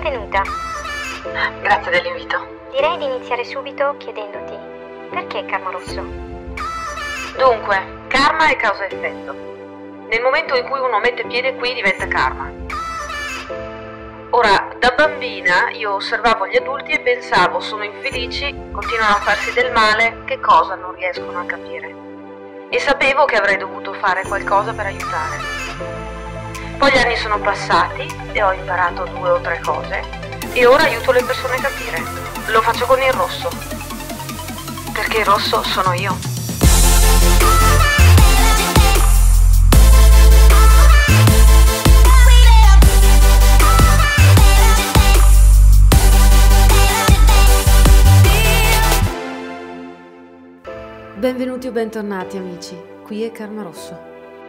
Benvenuta. Grazie dell'invito. Direi di iniziare subito chiedendoti perché Karma Rosso? Dunque, karma è causa e effetto. Nel momento in cui uno mette piede qui diventa karma. Ora, da bambina io osservavo gli adulti e pensavo, sono infelici, continuano a farsi del male, che cosa non riescono a capire. E sapevo che avrei dovuto fare qualcosa per aiutare. Poi gli anni sono passati e ho imparato 2 o 3 cose e ora aiuto le persone a capire. Lo faccio con il rosso, perché il rosso sono io. Benvenuti o bentornati amici, qui è Karma Rosso.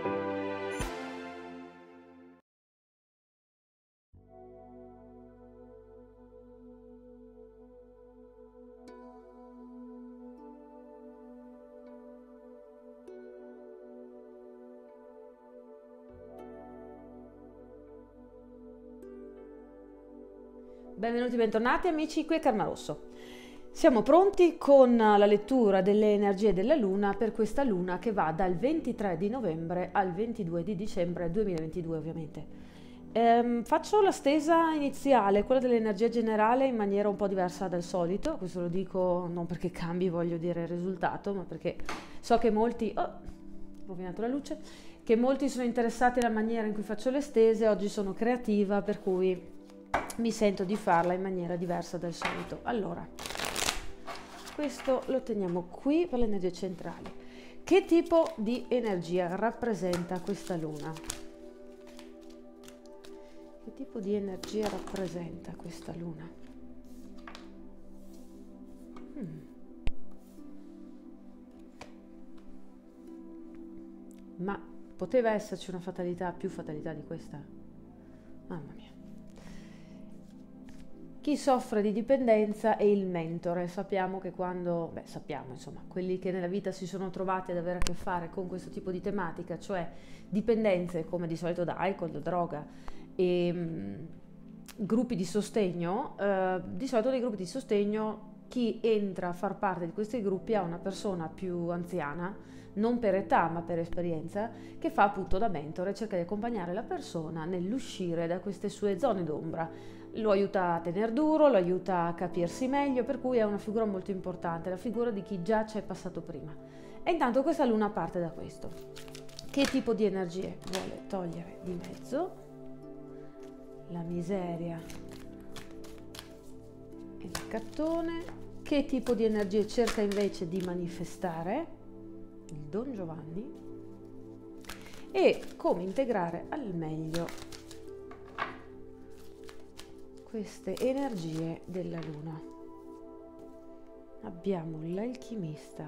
Benvenuti, bentornati amici, qui è Karma Rosso. Siamo pronti con la lettura delle energie della Luna per questa Luna che va dal 23 di novembre al 22 di dicembre 2022 ovviamente. Faccio la stesa iniziale, quella dell'energia generale, in maniera un po' diversa dal solito. Questo lo dico non perché cambi, voglio dire, il risultato, ma perché so che molti... Oh, ho rovinato la luce. Che molti sono interessati alla maniera in cui faccio le stese. Oggi sono creativa, per cui mi sento di farla in maniera diversa dal solito. Allora, questo lo teniamo qui per le energie centrali. Che tipo di energia rappresenta questa Luna? Che tipo di energia rappresenta questa Luna? Ma poteva esserci una fatalità, più fatalità di questa? Mamma mia. Chi soffre di dipendenza è il mentore. Sappiamo che quando, insomma, quelli che nella vita si sono trovati ad avere a che fare con questo tipo di tematica, cioè dipendenze come di solito da alcol, da droga e gruppi di sostegno, di solito nei gruppi di sostegno chi entra a far parte di questi gruppi ha una persona più anziana, non per età ma per esperienza, che fa appunto da mentore, cerca di accompagnare la persona nell'uscire da queste sue zone d'ombra. Lo aiuta a tenere duro, lo aiuta a capirsi meglio, per cui è una figura molto importante, la figura di chi già ci è passato prima. E intanto questa Luna parte da questo. Che tipo di energie vuole togliere di mezzo? La miseria e l'accattone. Che tipo di energie cerca invece di manifestare? Il Don Giovanni. E come integrare al meglio queste energie della Luna. Abbiamo l'alchimista.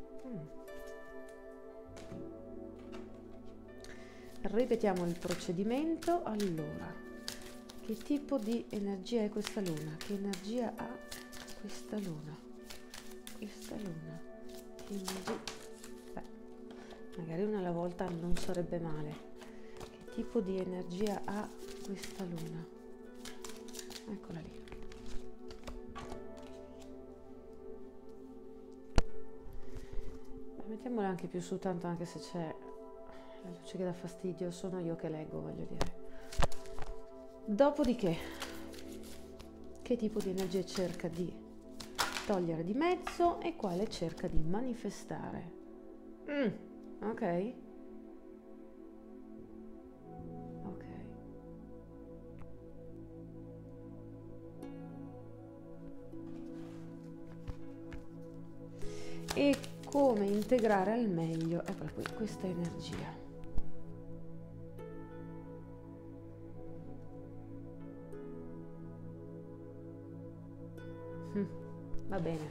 Ripetiamo il procedimento. Allora, che tipo di energia è questa Luna? Che energia ha questa Luna? Questa Luna, che energia... magari una alla volta non sarebbe male. Che tipo di energia ha questa Luna? Eccola lì. Mettiamola anche più su, tanto anche se c'è la luce che dà fastidio, sono io che leggo, voglio dire. Dopodiché, che tipo di energia cerca di togliere di mezzo e quale cerca di manifestare? Ok. E come integrare al meglio, eccola qui, questa energia. Va bene.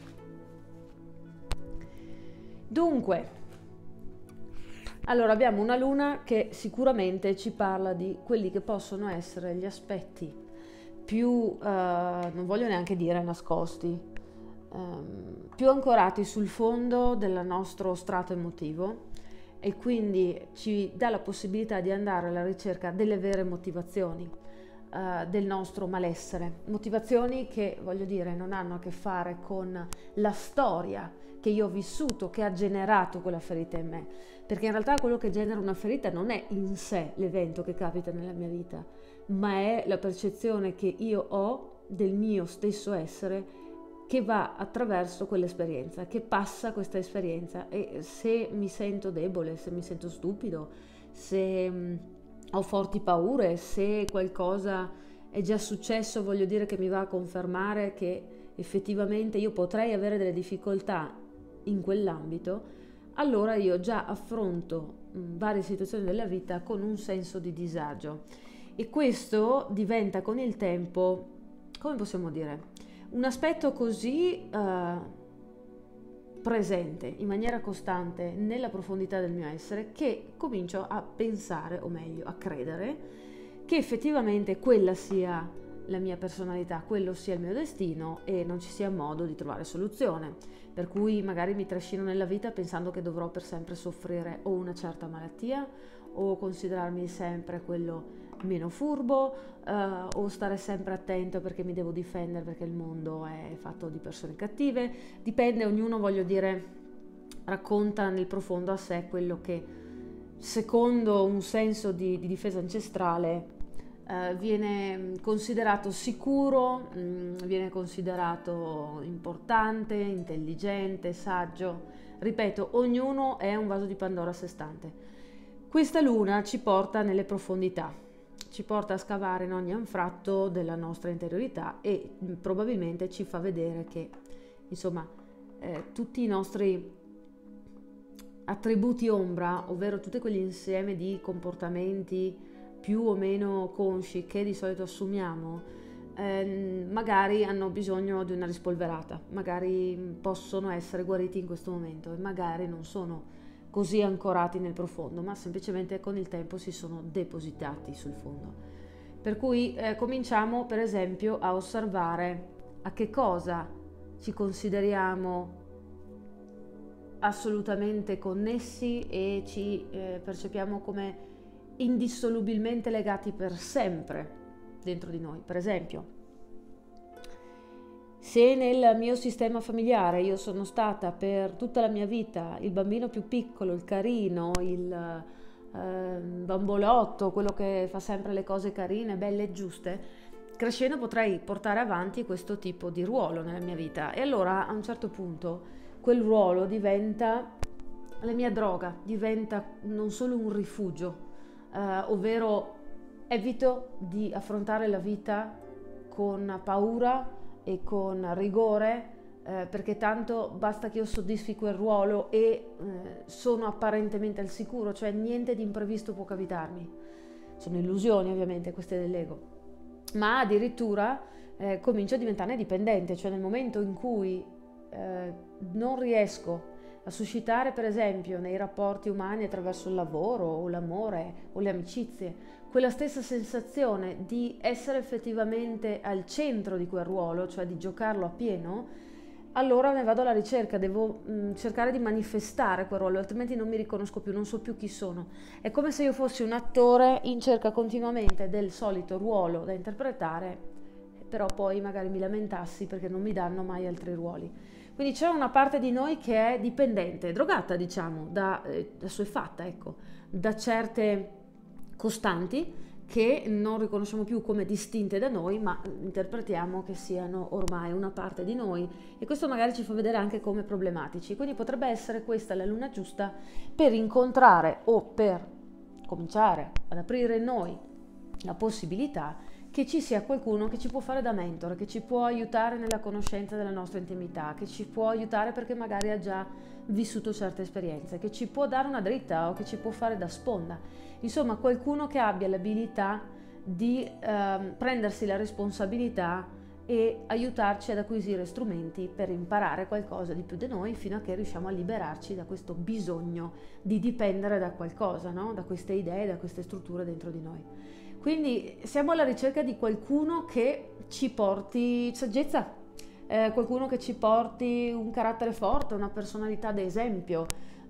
Dunque, allora abbiamo una Luna che sicuramente ci parla di quelli che possono essere gli aspetti più, non voglio neanche dire nascosti, più ancorati sul fondo del nostro strato emotivo, e quindi ci dà la possibilità di andare alla ricerca delle vere motivazioni. del nostro malessere, motivazioni che, voglio dire, non hanno a che fare con la storia che io ho vissuto, che ha generato quella ferita in me, perché in realtà quello che genera una ferita non è in sé l'evento che capita nella mia vita, ma è la percezione che io ho del mio stesso essere, che va attraverso quell'esperienza, che passa questa esperienza. E se mi sento debole, se mi sento stupido, se ho forti paure, se qualcosa è già successo, voglio dire che mi va a confermare che effettivamente io potrei avere delle difficoltà in quell'ambito, allora io già affronto varie situazioni della vita con un senso di disagio, e questo diventa con il tempo, come possiamo dire, un aspetto così presente in maniera costante nella profondità del mio essere, che comincio a pensare, o meglio a credere, che effettivamente quella sia la mia personalità, quello sia il mio destino, e non ci sia modo di trovare soluzione, per cui magari mi trascino nella vita pensando che dovrò per sempre soffrire o una certa malattia, o considerarmi sempre quello meno furbo, o stare sempre attento perché mi devo difendere perché il mondo è fatto di persone cattive. Dipende, ognuno, voglio dire, racconta nel profondo a sé quello che secondo un senso di difesa ancestrale viene considerato sicuro, viene considerato importante, intelligente, saggio. Ripeto, ognuno è un vaso di Pandora a sé stante. Questa luna ci porta nelle profondità, ci porta a scavare in ogni anfratto della nostra interiorità, e probabilmente ci fa vedere che, insomma, tutti i nostri attributi ombra, ovvero tutti quegli insieme di comportamenti più o meno consci che di solito assumiamo, magari hanno bisogno di una rispolverata, magari possono essere guariti in questo momento, e magari non sono così ancorati nel profondo, ma semplicemente con il tempo si sono depositati sul fondo. Per cui cominciamo per esempio a osservare a che cosa ci consideriamo assolutamente connessi e ci percepiamo come indissolubilmente legati per sempre dentro di noi. Per esempio, se nel mio sistema familiare io sono stata per tutta la mia vita il bambino più piccolo, il carino, il bambolotto, quello che fa sempre le cose carine, belle e giuste, crescendo potrei portare avanti questo tipo di ruolo nella mia vita, e allora a un certo punto quel ruolo diventa la mia droga, diventa non solo un rifugio, ovvero evito di affrontare la vita con paura e con rigore, perché tanto basta che io soddisfi quel ruolo e sono apparentemente al sicuro, cioè niente di imprevisto può capitarmi. Sono illusioni ovviamente queste dell'ego, ma addirittura comincio a diventarne dipendente, cioè nel momento in cui non riesco a suscitare, per esempio, nei rapporti umani attraverso il lavoro o l'amore o le amicizie, quella stessa sensazione di essere effettivamente al centro di quel ruolo, cioè di giocarlo a pieno, allora ne vado alla ricerca, devo cercare di manifestare quel ruolo, altrimenti non mi riconosco più, non so più chi sono. È come se io fossi un attore in cerca continuamente del solito ruolo da interpretare, però poi magari mi lamentassi perché non mi danno mai altri ruoli. Quindi c'è una parte di noi che è dipendente, drogata, diciamo, assuefatta, ecco, da certe costanti che non riconosciamo più come distinte da noi, ma interpretiamo che siano ormai una parte di noi, e questo magari ci fa vedere anche come problematici. Quindi potrebbe essere questa la luna giusta per incontrare o per cominciare ad aprire in noi la possibilità che ci sia qualcuno che ci può fare da mentore, che ci può aiutare nella conoscenza della nostra intimità, che ci può aiutare perché magari ha già vissuto certe esperienze, che ci può dare una dritta o che ci può fare da sponda. Insomma, qualcuno che abbia l'abilità di prendersi la responsabilità e aiutarci ad acquisire strumenti per imparare qualcosa di più di noi, fino a che riusciamo a liberarci da questo bisogno di dipendere da qualcosa, no? Da queste idee, da queste strutture dentro di noi. Quindi siamo alla ricerca di qualcuno che ci porti saggezza, qualcuno che ci porti un carattere forte, una personalità d'esempio,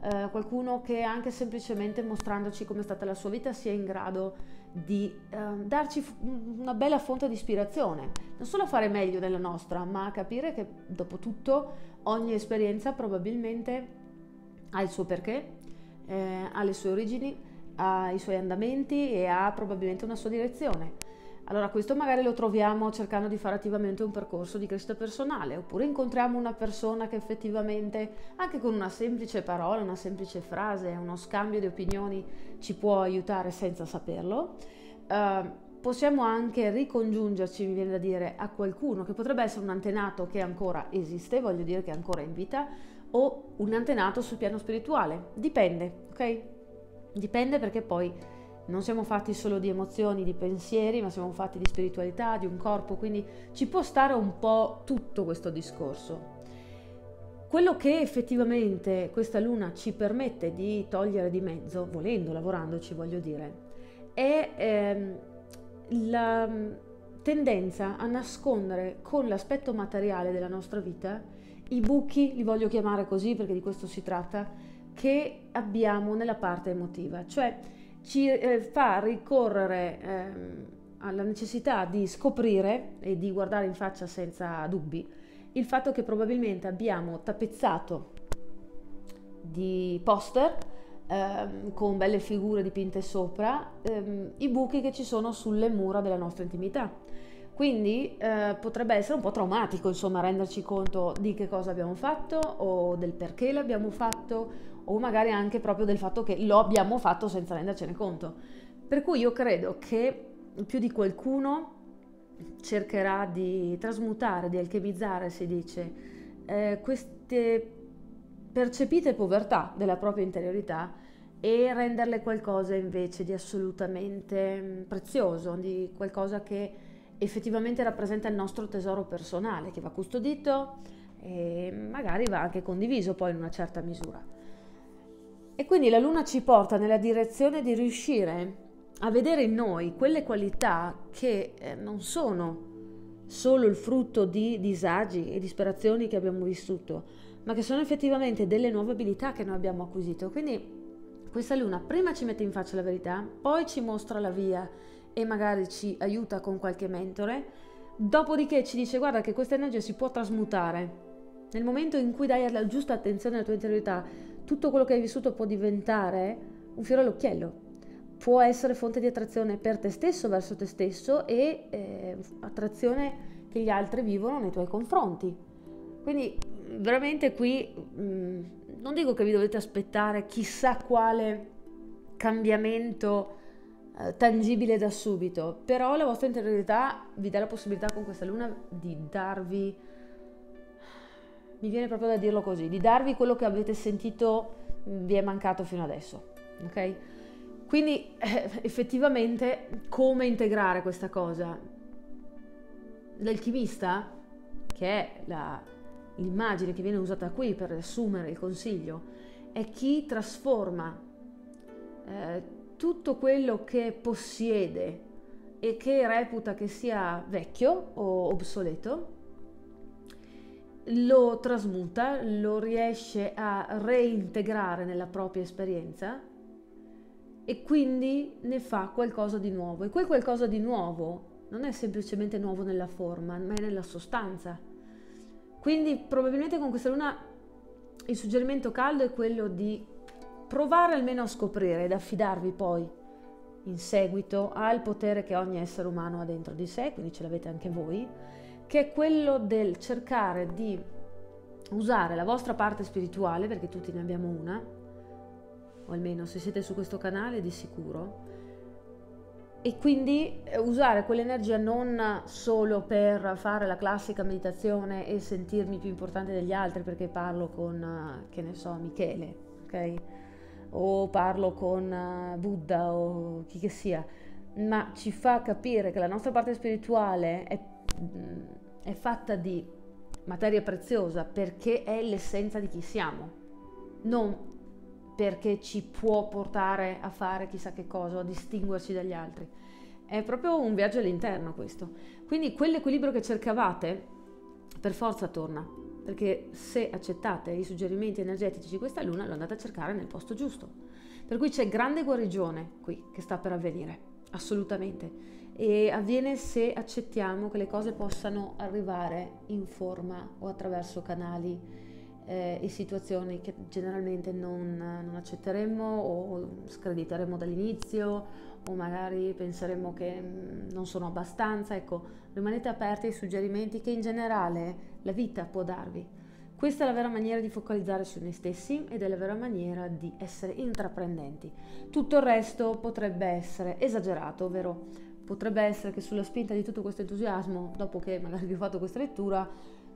qualcuno che anche semplicemente mostrandoci come è stata la sua vita sia in grado di darci una bella fonte di ispirazione, non solo a fare meglio della nostra, ma a capire che dopo tutto ogni esperienza probabilmente ha il suo perché, ha le sue origini, ha i suoi andamenti e ha probabilmente una sua direzione. Allora questo magari lo troviamo cercando di fare attivamente un percorso di crescita personale, oppure incontriamo una persona che effettivamente, anche con una semplice parola, una semplice frase, uno scambio di opinioni ci può aiutare senza saperlo. Possiamo anche ricongiungerci, mi viene da dire, a qualcuno che potrebbe essere un antenato che ancora esiste, voglio dire che è ancora in vita, o un antenato sul piano spirituale. Dipende, ok? Dipende, perché poi non siamo fatti solo di emozioni, di pensieri, ma siamo fatti di spiritualità, di un corpo, quindi ci può stare un po' tutto questo discorso. Quello che effettivamente questa luna ci permette di togliere di mezzo, volendo, lavorandoci, voglio dire, è la tendenza a nascondere con l'aspetto materiale della nostra vita i buchi, li voglio chiamare così perché di questo si tratta, che abbiamo nella parte emotiva, cioè ci fa ricorrere alla necessità di scoprire e di guardare in faccia senza dubbi il fatto che probabilmente abbiamo tappezzato di poster con belle figure dipinte sopra i buchi che ci sono sulle mura della nostra intimità. Quindi potrebbe essere un po' traumatico, insomma, renderci conto di che cosa abbiamo fatto o del perché l'abbiamo fatto, o magari anche proprio del fatto che lo abbiamo fatto senza rendercene conto. Per cui io credo che più di qualcuno cercherà di trasmutare, di alchemizzare, si dice, queste percepite povertà della propria interiorità e renderle qualcosa invece di assolutamente prezioso, di qualcosa che effettivamente rappresenta il nostro tesoro personale, che va custodito e magari va anche condiviso poi in una certa misura. E quindi la luna ci porta nella direzione di riuscire a vedere in noi quelle qualità che non sono solo il frutto di disagi e disperazioni che abbiamo vissuto, ma che sono effettivamente delle nuove abilità che noi abbiamo acquisito. Quindi questa luna prima ci mette in faccia la verità, poi ci mostra la via e magari ci aiuta con qualche mentore, dopodiché ci dice: guarda che questa energia si può trasmutare. Nel momento in cui dai la giusta attenzione alla tua interiorità, tutto quello che hai vissuto può diventare un fiore all'occhiello, può essere fonte di attrazione per te stesso, verso te stesso, e attrazione che gli altri vivono nei tuoi confronti. Quindi veramente qui non dico che vi dovete aspettare chissà quale cambiamento tangibile da subito, però la vostra interiorità vi dà la possibilità con questa luna di darvi, mi viene proprio da dirlo così, di darvi quello che avete sentito vi è mancato fino adesso, ok? Quindi effettivamente come integrare questa cosa? L'alchimista, che è l'immagine che viene usata qui per riassumere il consiglio, è chi trasforma tutto quello che possiede e che reputa che sia vecchio o obsoleto, lo trasmuta, lo riesce a reintegrare nella propria esperienza e quindi ne fa qualcosa di nuovo. E quel qualcosa di nuovo non è semplicemente nuovo nella forma, ma è nella sostanza. Quindi probabilmente con questa luna il suggerimento caldo è quello di provare almeno a scoprire ed affidarvi poi in seguito al potere che ogni essere umano ha dentro di sé, quindi ce l'avete anche voi, che è quello del cercare di usare la vostra parte spirituale, perché tutti ne abbiamo una, o almeno se siete su questo canale di sicuro, e quindi usare quell'energia non solo per fare la classica meditazione e sentirmi più importante degli altri perché parlo con, che ne so, Michele, ok? O parlo con Buddha o chi che sia, ma ci fa capire che la nostra parte spirituale è fatta di materia preziosa perché è l'essenza di chi siamo, non perché ci può portare a fare chissà che cosa o a distinguerci dagli altri. È proprio un viaggio all'interno questo. Quindi quell'equilibrio che cercavate per forza torna, perché se accettate i suggerimenti energetici di questa luna lo andate a cercare nel posto giusto. Per cui c'è grande guarigione qui che sta per avvenire, assolutamente. E avviene se accettiamo che le cose possano arrivare in forma o attraverso canali e situazioni che generalmente non accetteremmo o screditeremo dall'inizio, o magari penseremo che non sono abbastanza. Ecco, rimanete aperti ai suggerimenti che in generale la vita può darvi. Questa è la vera maniera di focalizzare su noi stessi ed è la vera maniera di essere intraprendenti. Tutto il resto potrebbe essere esagerato, ovvero potrebbe essere che sulla spinta di tutto questo entusiasmo, dopo che magari vi ho fatto questa lettura,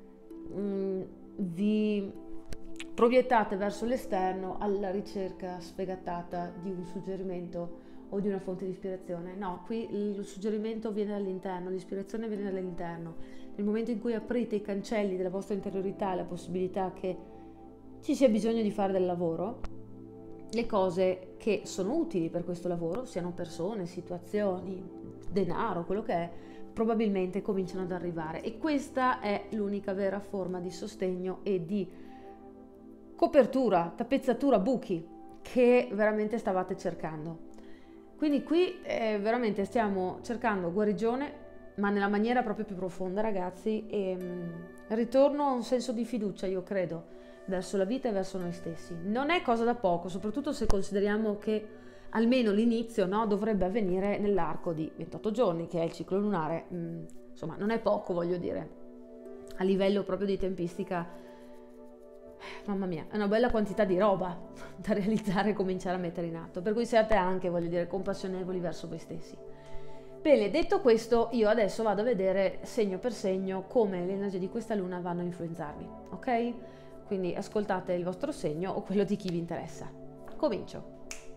vi proiettate verso l'esterno alla ricerca sfegatata di un suggerimento o di una fonte di ispirazione. No, qui il suggerimento viene dall'interno, l'ispirazione viene dall'interno. Nel momento in cui aprite i cancelli della vostra interiorità, la possibilità che ci sia bisogno di fare del lavoro, le cose che sono utili per questo lavoro, siano persone, situazioni, denaro, quello che è, probabilmente cominciano ad arrivare. E questa è l'unica vera forma di sostegno e di copertura, tappezzatura, buchi che veramente stavate cercando. Quindi qui veramente stiamo cercando guarigione, ma nella maniera proprio più profonda, ragazzi, e ritorno a un senso di fiducia, io credo, verso la vita e verso noi stessi. Non è cosa da poco, soprattutto se consideriamo che almeno l'inizio, no, dovrebbe avvenire nell'arco di 28 giorni, che è il ciclo lunare. Insomma, non è poco, voglio dire, a livello proprio di tempistica. Mamma mia, è una bella quantità di roba da realizzare e cominciare a mettere in atto, per cui siate anche, voglio dire, compassionevoli verso voi stessi. Bene, detto questo, io adesso vado a vedere segno per segno come le energie di questa luna vanno a influenzarvi, ok? Quindi ascoltate il vostro segno o quello di chi vi interessa. Comincio.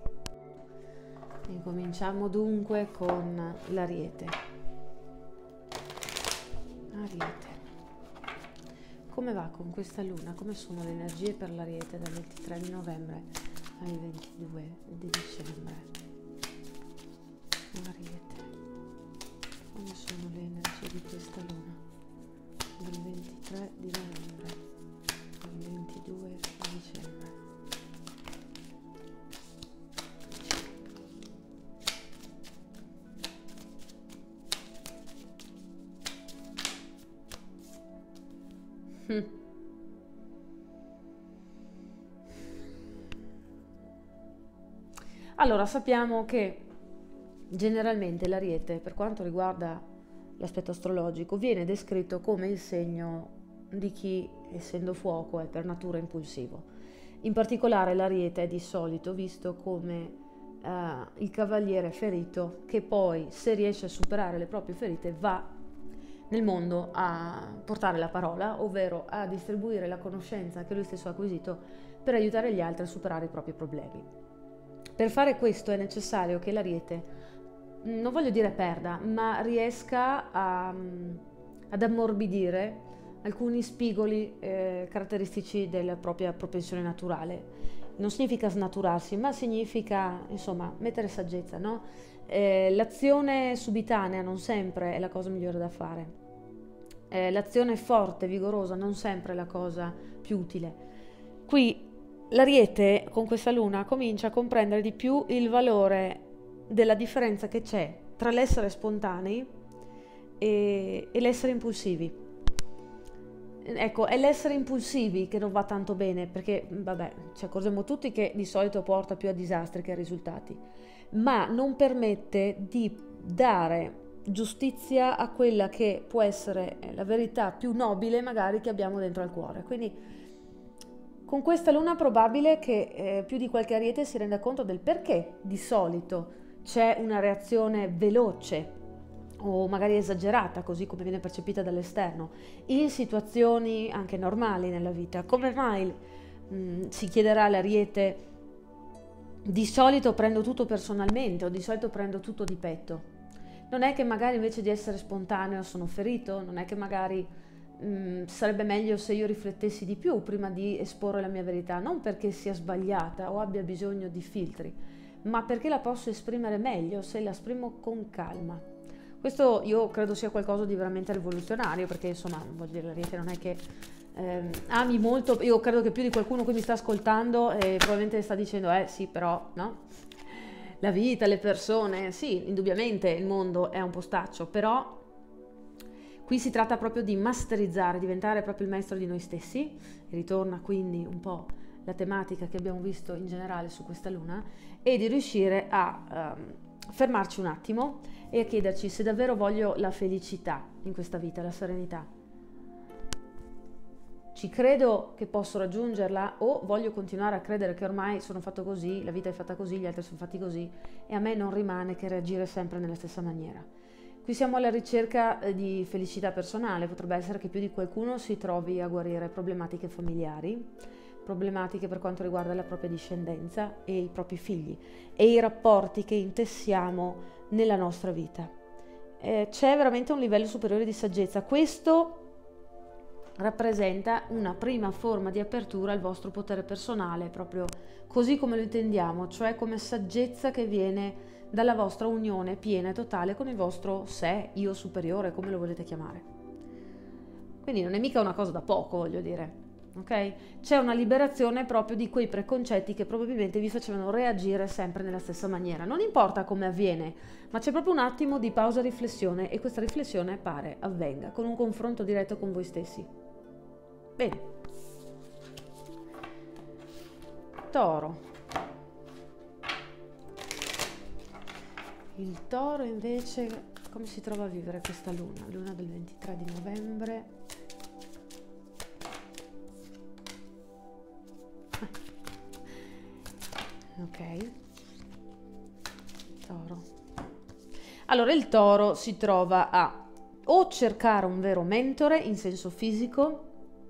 E cominciamo dunque con l'Ariete. Ariete. Come va con questa luna? Come sono le energie per l'Ariete dal 23 di novembre al 22 di dicembre? Ariete. Come sono le energie di questa luna dal 23 di novembre al 22 di dicembre? Allora, sappiamo che generalmente l'Ariete, per quanto riguarda l'aspetto astrologico, viene descritto come il segno di chi, essendo fuoco, è per natura impulsivo. In particolare l'Ariete è di solito visto come il cavaliere ferito che poi, se riesce a superare le proprie ferite, va nel mondo a portare la parola, ovvero a distribuire la conoscenza che lui stesso ha acquisito per aiutare gli altri a superare i propri problemi. Per fare questo è necessario che l'Ariete, non voglio dire perda, ma riesca ad ammorbidire alcuni spigoli caratteristici della propria propensione naturale. Non significa snaturarsi, ma significa, insomma, mettere saggezza, no? L'azione subitanea non sempre è la cosa migliore da fare. L'azione forte, vigorosa, non sempre è la cosa più utile. Qui l'Ariete con questa luna comincia a comprendere di più il valore della differenza che c'è tra l'essere spontanei e l'essere impulsivi. Ecco, è l'essere impulsivi che non va tanto bene, perché, vabbè, ci accorgiamo tutti che di solito porta più a disastri che a risultati, ma non permette di dare giustizia a quella che può essere la verità più nobile magari che abbiamo dentro al cuore. Quindi con questa luna è probabile che più di qualche Ariete si renda conto del perché di solito c'è una reazione veloce o magari esagerata, così come viene percepita dall'esterno, in situazioni anche normali nella vita. Come mai si chiederà all'Ariete: di solito prendo tutto personalmente o di solito prendo tutto di petto? Non è che magari invece di essere spontaneo sono ferito? Non è che magari sarebbe meglio se io riflettessi di più prima di esporre la mia verità? Non perché sia sbagliata o abbia bisogno di filtri, ma perché la posso esprimere meglio se la esprimo con calma. Questo io credo sia qualcosa di veramente rivoluzionario, perché insomma, voglio dire, l'Ariete non è che ami molto, io credo che più di qualcuno che mi sta ascoltando probabilmente sta dicendo sì però, no? La vita, le persone, sì, indubbiamente il mondo è un postaccio, però qui si tratta proprio di masterizzare, diventare proprio il maestro di noi stessi, e ritorna quindi un po' la tematica che abbiamo visto in generale su questa luna, e di riuscire a fermarci un attimo e a chiederci se davvero voglio la felicità in questa vita, la serenità. Ci credo che posso raggiungerla o voglio continuare a credere che ormai sono fatto così, la vita è fatta così, gli altri sono fatti così e a me non rimane che reagire sempre nella stessa maniera. Qui siamo alla ricerca di felicità personale, potrebbe essere che più di qualcuno si trovi a guarire problematiche familiari, problematiche per quanto riguarda la propria discendenza e i propri figli e i rapporti che intessiamo nella nostra vita. C'è veramente un livello superiore di saggezza. Questo rappresenta una prima forma di apertura al vostro potere personale, proprio così come lo intendiamo, cioè come saggezza che viene dalla vostra unione piena e totale con il vostro sé, io superiore, come lo volete chiamare. Quindi non è mica una cosa da poco, voglio dire, ok? C'è una liberazione proprio di quei preconcetti che probabilmente vi facevano reagire sempre nella stessa maniera. Non importa come avviene, ma c'è proprio un attimo di pausa e riflessione, e questa riflessione pare avvenga con un confronto diretto con voi stessi. Bene. Toro. Il Toro invece come si trova a vivere questa luna? Luna del 23 di novembre. Ok. Toro. Allora il Toro si trova a o cercare un vero mentore in senso fisico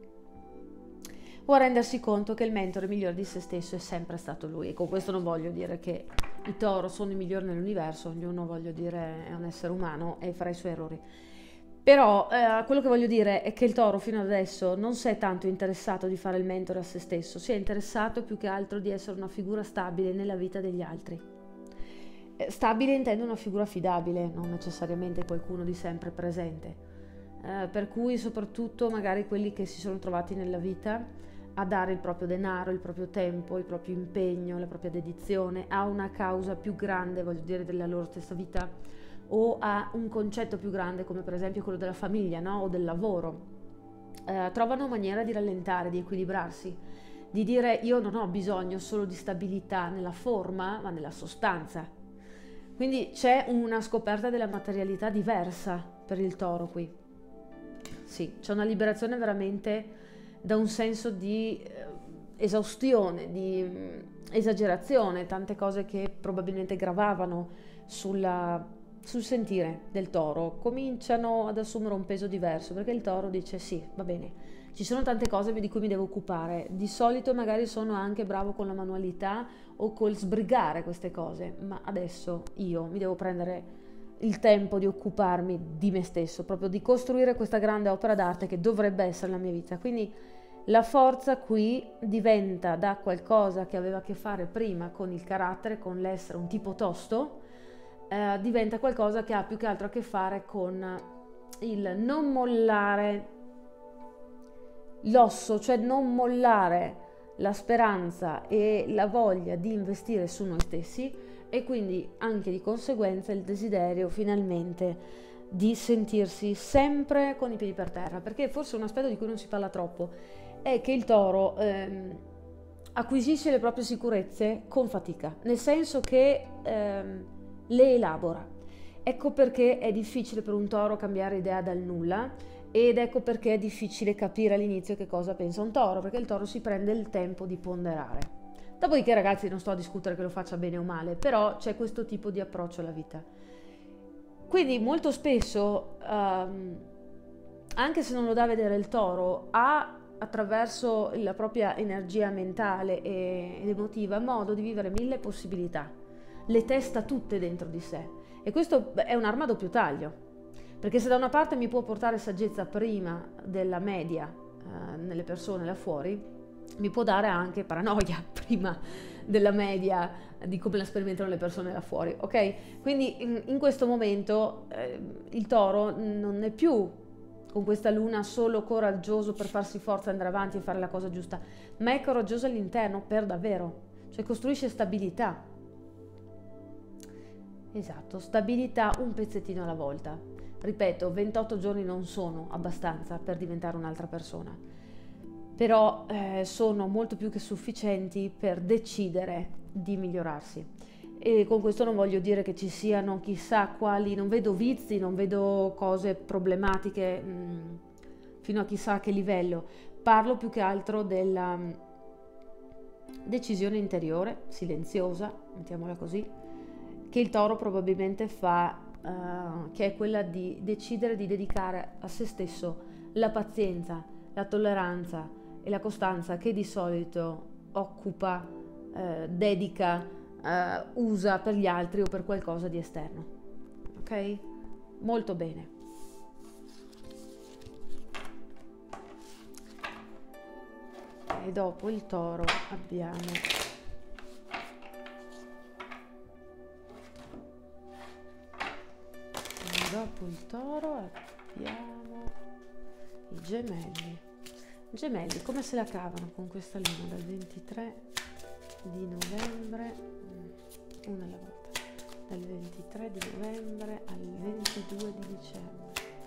o a rendersi conto che il mentore migliore di se stesso è sempre stato lui. E con questo non voglio dire che i Toro sono i migliori nell'universo, ognuno, voglio dire, è un essere umano e farà i suoi errori. Però quello che voglio dire è che il Toro fino ad adesso non si è tanto interessato di fare il mentore a se stesso, si è interessato più che altro di essere una figura stabile nella vita degli altri. Stabile intendo una figura affidabile, non necessariamente qualcuno di sempre presente. Per cui soprattutto magari quelli che si sono trovati nella vita a dare il proprio denaro, il proprio tempo, il proprio impegno, la propria dedizione a una causa più grande, voglio dire, della loro stessa vita, o a un concetto più grande come per esempio quello della famiglia, no? O del lavoro, trovano maniera di rallentare, di equilibrarsi, di dire io non ho bisogno solo di stabilità nella forma ma nella sostanza. Quindi c'è una scoperta della materialità diversa per il Toro qui. Sì, c'è una liberazione veramente da un senso di esaustione, di esagerazione, tante cose che probabilmente gravavano sul sentire del Toro cominciano ad assumere un peso diverso, perché il Toro dice sì, va bene, ci sono tante cose di cui mi devo occupare, di solito magari sono anche bravo con la manualità o col sbrigare queste cose, ma adesso io mi devo prendere il tempo di occuparmi di me stesso, proprio di costruire questa grande opera d'arte che dovrebbe essere la mia vita. Quindi la forza qui diventa da qualcosa che aveva a che fare prima con il carattere, con l'essere un tipo tosto, diventa qualcosa che ha più che altro a che fare con il non mollare l'osso, cioè non mollare la speranza e la voglia di investire su noi stessi, e quindi anche di conseguenza il desiderio finalmente di sentirsi sempre con i piedi per terra, perché forse un aspetto di cui non si parla troppo è che il Toro acquisisce le proprie sicurezze con fatica, nel senso che le elabora. Ecco perché è difficile per un Toro cambiare idea dal nulla, ed ecco perché è difficile capire all'inizio che cosa pensa un Toro, perché il Toro si prende il tempo di ponderare. Dopodiché, ragazzi, non sto a discutere che lo faccia bene o male, però c'è questo tipo di approccio alla vita. Quindi molto spesso, anche se non lo dà a vedere il Toro, ha attraverso la propria energia mentale ed emotiva modo di vivere 1000 possibilità, le testa tutte dentro di sé, e questo è un'arma a doppio taglio, perché se da una parte mi può portare saggezza prima della media nelle persone là fuori, mi può dare anche paranoia prima della media di come la sperimentano le persone là fuori, ok? Quindi in questo momento il Toro non è più con questa luna solo coraggioso per farsi forza, andare avanti e fare la cosa giusta, ma è coraggioso all'interno per davvero, cioè costruisce stabilità. Esatto, stabilità un pezzettino alla volta. Ripeto, 28 giorni non sono abbastanza per diventare un'altra persona, però sono molto più che sufficienti per decidere di migliorarsi. E con questo non voglio dire che ci siano chissà quali, non vedo vizi, non vedo cose problematiche fino a chissà che livello. Parlo più che altro della decisione interiore, silenziosa, mettiamola così, che il Toro probabilmente fa, che è quella di decidere di dedicare a se stesso la pazienza, la tolleranza e la costanza che di solito occupa, dedica, usa per gli altri o per qualcosa di esterno. Ok? Molto bene. E dopo il Toro abbiamo i Gemelli. Gemelli, come se la cavano con questa luna dal 23 di novembre, una alla volta, dal 23 di novembre al 22 di dicembre.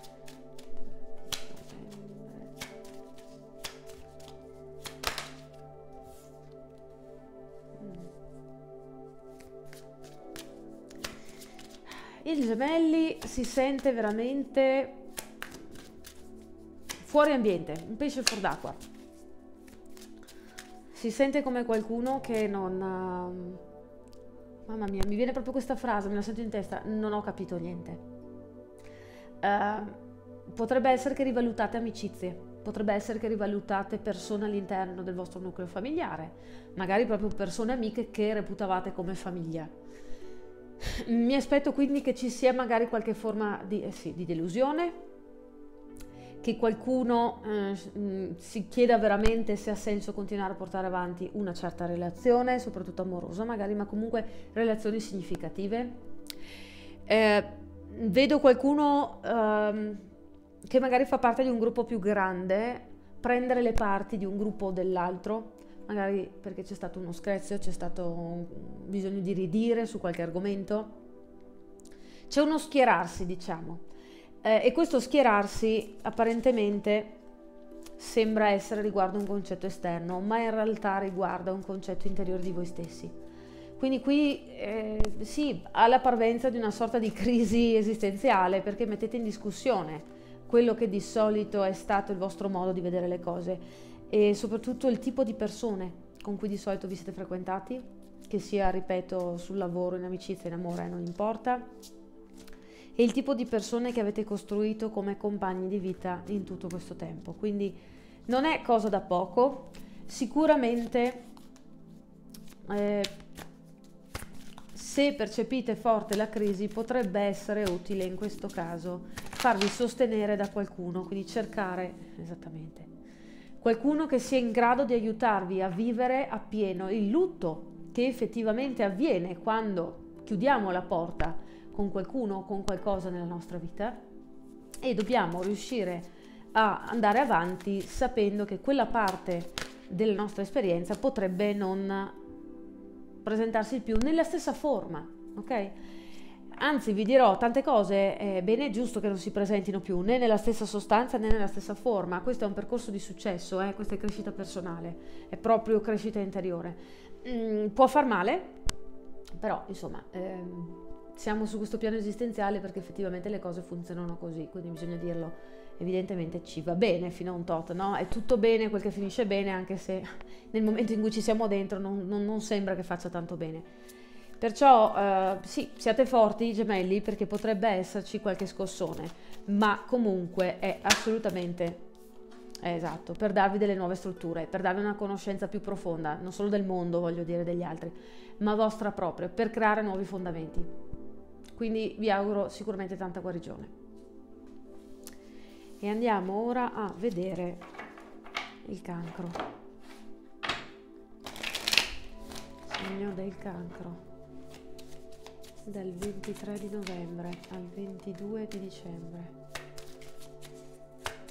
Il Gemelli si sente veramente fuori ambiente, un pesce fuor d'acqua. Si sente come qualcuno che non... mamma mia, mi viene proprio questa frase, me la sento in testa, non ho capito niente. Potrebbe essere che rivalutate amicizie, potrebbe essere che rivalutate persone all'interno del vostro nucleo familiare, magari proprio persone amiche che reputavate come famiglia. Mi aspetto quindi che ci sia magari qualche forma di delusione, che qualcuno si chieda veramente se ha senso continuare a portare avanti una certa relazione, soprattutto amorosa magari, ma comunque relazioni significative. Vedo qualcuno che magari fa parte di un gruppo più grande, prendere le parti di un gruppo o dell'altro, magari perché c'è stato uno screzio, c'è stato un bisogno di ridire su qualche argomento, c'è uno schierarsi, diciamo, e questo schierarsi apparentemente sembra essere riguardo un concetto esterno, ma in realtà riguarda un concetto interiore di voi stessi. Quindi qui sì, ha la parvenza di una sorta di crisi esistenziale, perché mettete in discussione quello che di solito è stato il vostro modo di vedere le cose, e soprattutto il tipo di persone con cui di solito vi siete frequentati, che sia, ripeto, sul lavoro, in amicizia, in amore, non importa, e il tipo di persone che avete costruito come compagni di vita in tutto questo tempo. Quindi non è cosa da poco, sicuramente se percepite forte la crisi potrebbe essere utile in questo caso farvi sostenere da qualcuno, quindi cercare esattamente qualcuno che sia in grado di aiutarvi a vivere appieno il lutto che effettivamente avviene quando chiudiamo la porta con qualcuno o con qualcosa nella nostra vita, e dobbiamo riuscire a andare avanti sapendo che quella parte della nostra esperienza potrebbe non presentarsi più nella stessa forma, ok? Anzi, vi dirò, tante cose è bene e giusto che non si presentino più né nella stessa sostanza né nella stessa forma. Questo è un percorso di successo, questa è crescita personale, è proprio crescita interiore. Può far male, però insomma siamo su questo piano esistenziale perché effettivamente le cose funzionano così, quindi bisogna dirlo. Evidentemente ci va bene fino a un tot, no? È tutto bene quel che finisce bene, anche se nel momento in cui ci siamo dentro non sembra che faccia tanto bene. Perciò sì, siate forti Gemelli, perché potrebbe esserci qualche scossone, ma comunque è assolutamente esatto, per darvi delle nuove strutture, per darvi una conoscenza più profonda, non solo del mondo, voglio dire, degli altri, ma vostra propria, per creare nuovi fondamenti. Quindi vi auguro sicuramente tanta guarigione. E andiamo ora a vedere il cancro. Segno del cancro. Dal 23 di novembre al 22 di dicembre.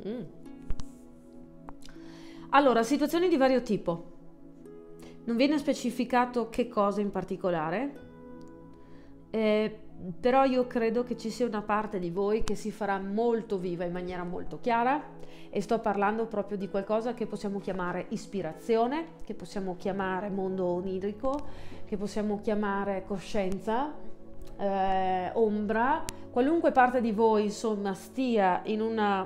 Mm. Allora, situazioni di vario tipo. Non viene specificato che cosa in particolare, però io credo che ci sia una parte di voi che si farà molto viva in maniera molto chiara, e sto parlando proprio di qualcosa che possiamo chiamare ispirazione, che possiamo chiamare mondo onirico, che possiamo chiamare coscienza, ombra, qualunque parte di voi insomma stia in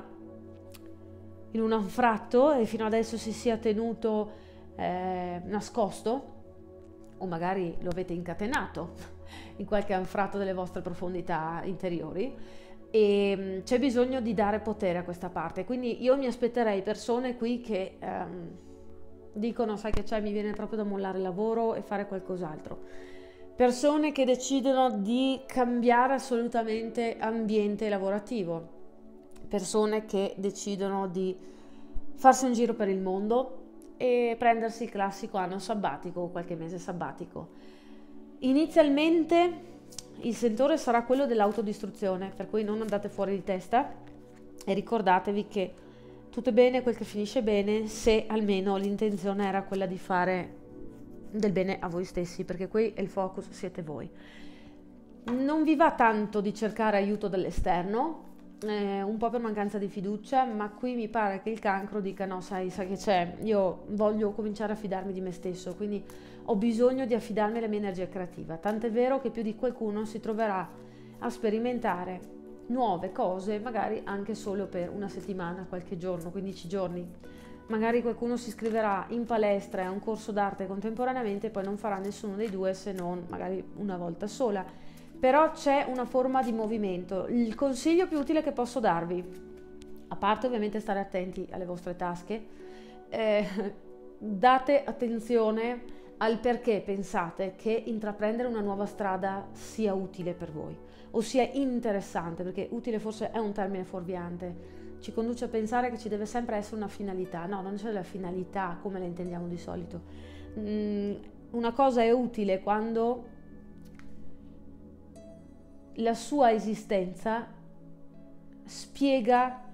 un anfratto e fino adesso si sia tenuto nascosto, o magari lo avete incatenato in qualche anfratto delle vostre profondità interiori, e c'è bisogno di dare potere a questa parte. Quindi io mi aspetterei persone qui che dicono: sai che c'è, mi viene proprio da mollare il lavoro e fare qualcos'altro. Persone che decidono di cambiare assolutamente ambiente lavorativo, persone che decidono di farsi un giro per il mondo e prendersi il classico anno sabbatico o qualche mese sabbatico. Inizialmente il sentore sarà quello dell'autodistruzione, per cui non andate fuori di testa e ricordatevi che tutto è bene quel che finisce bene, se almeno l'intenzione era quella di fare del bene a voi stessi, perché qui il focus siete voi. Non vi va tanto di cercare aiuto dall'esterno, un po' per mancanza di fiducia, ma qui mi pare che il cancro dica: no, sai che c'è, io voglio cominciare a fidarmi di me stesso, quindi ho bisogno di affidarmi alla mia energia creativa. Tant'è vero che più di qualcuno si troverà a sperimentare nuove cose, magari anche solo per una settimana, qualche giorno, 15 giorni. Magari qualcuno si iscriverà in palestra e a un corso d'arte contemporaneamente e poi non farà nessuno dei due, se non magari una volta sola. Però c'è una forma di movimento. Il consiglio più utile che posso darvi, a parte ovviamente stare attenti alle vostre tasche, date attenzione al perché pensate che intraprendere una nuova strada sia utile per voi o sia interessante, perché utile forse è un termine fuorviante, ci conduce a pensare che ci deve sempre essere una finalità. No, non c'è la finalità come la intendiamo di solito. Una cosa è utile quando la sua esistenza spiega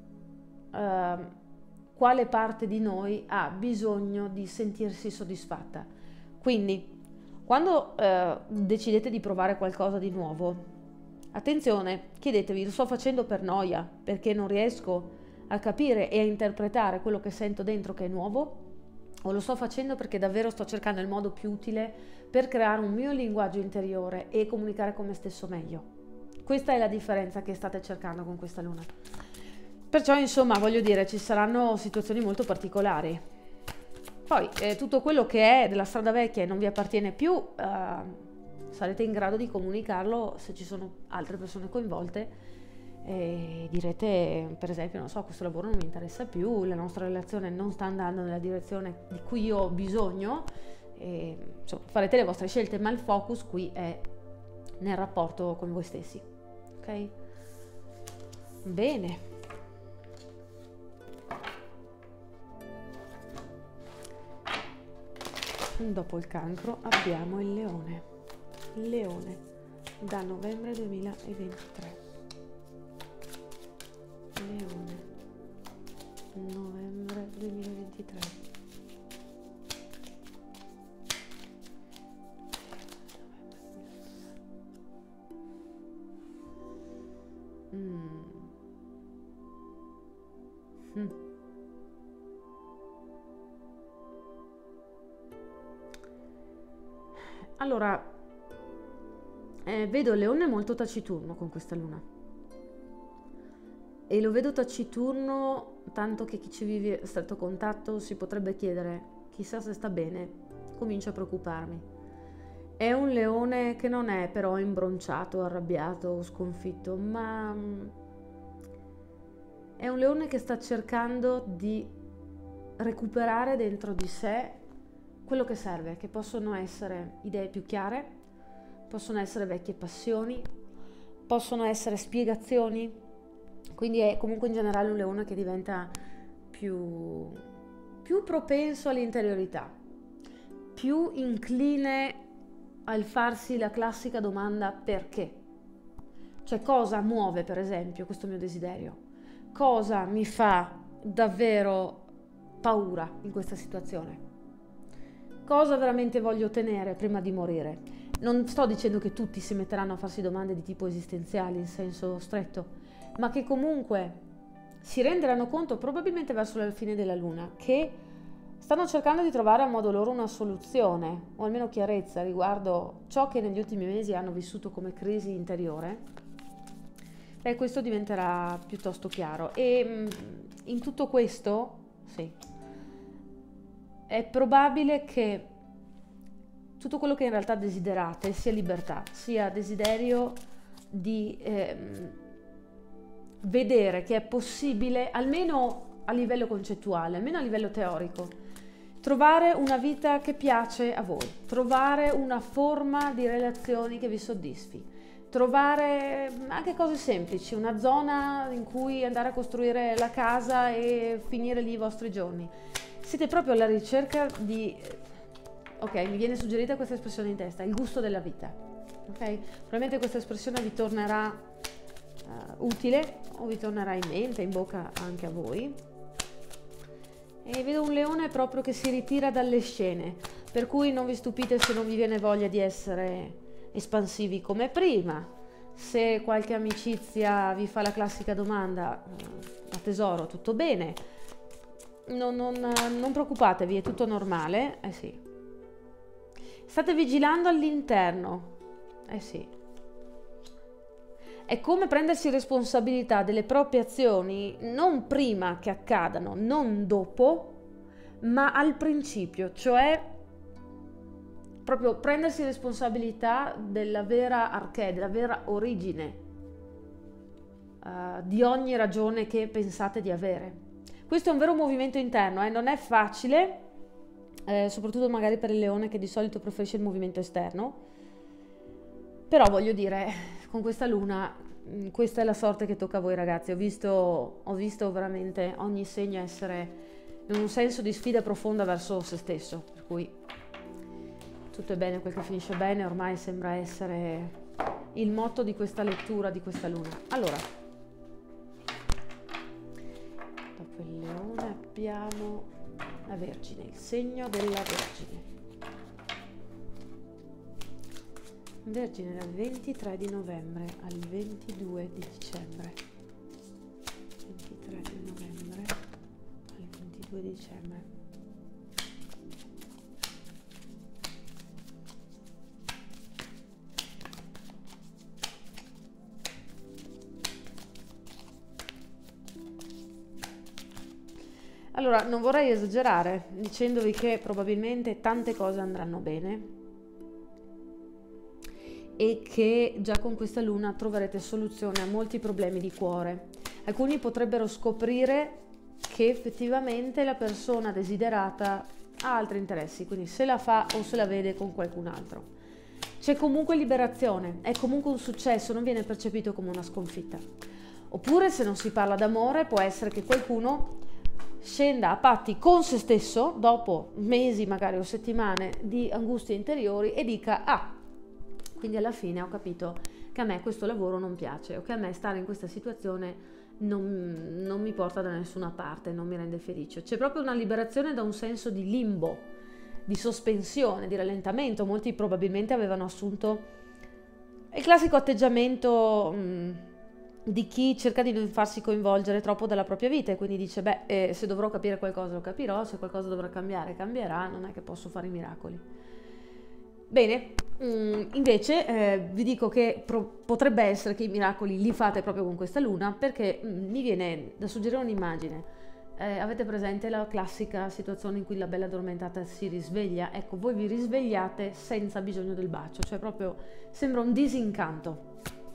quale parte di noi ha bisogno di sentirsi soddisfatta. Quindi, quando decidete di provare qualcosa di nuovo, attenzione, chiedetevi: lo sto facendo per noia, perché non riesco a capire e a interpretare quello che sento dentro che è nuovo, o lo sto facendo perché davvero sto cercando il modo più utile per creare un mio linguaggio interiore e comunicare con me stesso meglio. Questa è la differenza che state cercando con questa luna. Perciò, insomma, voglio dire, ci saranno situazioni molto particolari. Poi, tutto quello che è della strada vecchia e non vi appartiene più, sarete in grado di comunicarlo se ci sono altre persone coinvolte. E direte, per esempio, non so, questo lavoro non mi interessa più, la nostra relazione non sta andando nella direzione di cui io ho bisogno, e, insomma, farete le vostre scelte, ma il focus qui è nel rapporto con voi stessi, ok? Bene. Dopo il cancro abbiamo il leone. Leone da novembre 2023. Leone, novembre 2023. Allora, vedo il leone molto taciturno con questa luna. E lo vedo taciturno tanto che chi ci vive a stretto contatto si potrebbe chiedere: chissà se sta bene, comincio a preoccuparmi. È un leone che non è però imbronciato, arrabbiato o sconfitto, ma è un leone che sta cercando di recuperare dentro di sé quello che serve, che possono essere idee più chiare, possono essere vecchie passioni, possono essere spiegazioni. Quindi è comunque in generale un leone che diventa più propenso all'interiorità, più incline al farsi la classica domanda perché. Cioè, cosa muove per esempio questo mio desiderio? cosa mi fa davvero paura in questa situazione? Cosa veramente voglio ottenere prima di morire? Non sto dicendo che tutti si metteranno a farsi domande di tipo esistenziali in senso stretto, ma che comunque si renderanno conto probabilmente verso la fine della luna che stanno cercando di trovare a modo loro una soluzione o almeno chiarezza riguardo ciò che negli ultimi mesi hanno vissuto come crisi interiore. E questo diventerà piuttosto chiaro e in tutto questo, sì, è probabile che tutto quello che in realtà desiderate sia libertà, sia desiderio di vedere che è possibile, almeno a livello concettuale, almeno a livello teorico, trovare una vita che piace a voi, trovare una forma di relazioni che vi soddisfi, trovare anche cose semplici, una zona in cui andare a costruire la casa e finire lì i vostri giorni. Siete proprio alla ricerca di, ok, mi viene suggerita questa espressione in testa, il gusto della vita, ok? Probabilmente questa espressione vi tornerà utile o vi tornerà in mente, in bocca anche a voi. E vedo un leone proprio che si ritira dalle scene, per cui non vi stupite se non vi viene voglia di essere espansivi come prima. Se qualche amicizia vi fa la classica domanda, ma tesoro, tutto bene? Non preoccupatevi, è tutto normale, eh sì. State vigilando all'interno, eh sì. È come prendersi responsabilità delle proprie azioni non prima che accadano, non dopo, ma al principio, cioè proprio prendersi responsabilità della vera archè, della vera origine di ogni ragione che pensate di avere. Questo è un vero movimento interno, non è facile, soprattutto magari per il leone che di solito preferisce il movimento esterno, però voglio dire, con questa luna, questa è la sorte che tocca a voi ragazzi. Ho visto veramente ogni segno essere in un senso di sfida profonda verso se stesso, per cui tutto è bene quel che finisce bene, ormai sembra essere il motto di questa lettura, di questa luna. Allora, dopo il leone abbiamo la Vergine, il segno della Vergine. Vergine dal 23 di novembre al 22 di dicembre. 23 di novembre al 22 di dicembre. Allora, non vorrei esagerare dicendovi che probabilmente tante cose andranno bene e che già con questa luna troverete soluzione a molti problemi di cuore. Alcuni potrebbero scoprire che effettivamente la persona desiderata ha altri interessi, quindi se la fa o se la vede con qualcun altro. C'è comunque liberazione, è comunque un successo, non viene percepito come una sconfitta. Oppure se non si parla d'amore può essere che qualcuno scenda a patti con se stesso dopo mesi magari o settimane di angustie interiori e dica quindi alla fine ho capito che a me questo lavoro non piace o che a me stare in questa situazione non mi porta da nessuna parte, non mi rende felice. C'è proprio una liberazione da un senso di limbo, di sospensione, di rallentamento. Molti probabilmente avevano assunto il classico atteggiamento di chi cerca di non farsi coinvolgere troppo dalla propria vita e quindi dice se dovrò capire qualcosa lo capirò, se qualcosa dovrà cambiare cambierà, non è che posso fare i miracoli. Bene, invece vi dico che potrebbe essere che i miracoli li fate proprio con questa luna, perché mi viene da suggerire un'immagine. Avete presente la classica situazione in cui la bella addormentata si risveglia? Ecco, voi vi risvegliate senza bisogno del bacio, cioè proprio sembra un disincanto.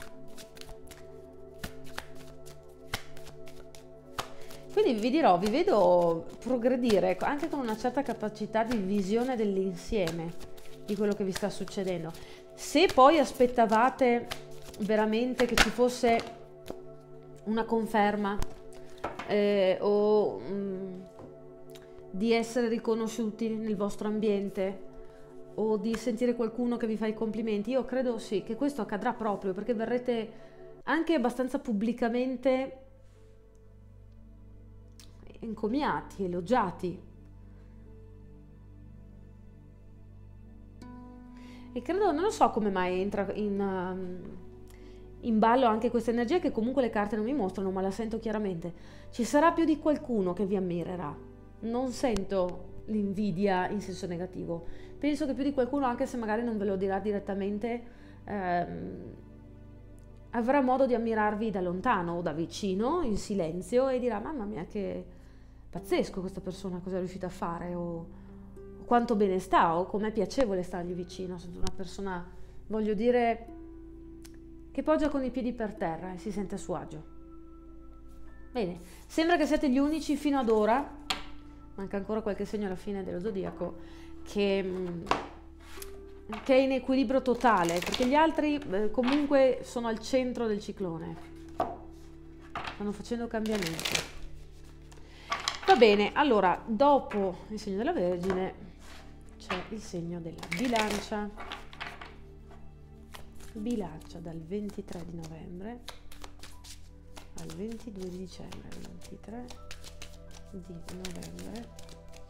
Quindi vi dirò, vi vedo progredire anche con una certa capacità di visione dell'insieme di quello che vi sta succedendo. Se poi aspettavate veramente che ci fosse una conferma o di essere riconosciuti nel vostro ambiente o di sentire qualcuno che vi fa i complimenti, io credo sì che questo accadrà proprio perché verrete anche abbastanza pubblicamente encomiati, elogiati. E credo, non lo so come mai entra in ballo anche questa energia che comunque le carte non mi mostrano, ma la sento chiaramente. Ci sarà più di qualcuno che vi ammirerà. Non sento l'invidia in senso negativo. Penso che più di qualcuno, anche se magari non ve lo dirà direttamente, avrà modo di ammirarvi da lontano o da vicino, in silenzio, e dirà: mamma mia, che pazzesco questa persona, cosa è riuscita a fare, o quanto bene sta, o com'è piacevole stargli vicino. Sento una persona, voglio dire, che poggia con i piedi per terra e si sente a suo agio. Bene, sembra che siete gli unici fino ad ora, manca ancora qualche segno alla fine dello zodiaco, che è in equilibrio totale, perché gli altri comunque sono al centro del ciclone, stanno facendo cambiamenti. Va bene, allora dopo il segno della Vergine c'è il segno della Bilancia. Bilancia dal 23 di novembre al 22 di dicembre. 23 di novembre.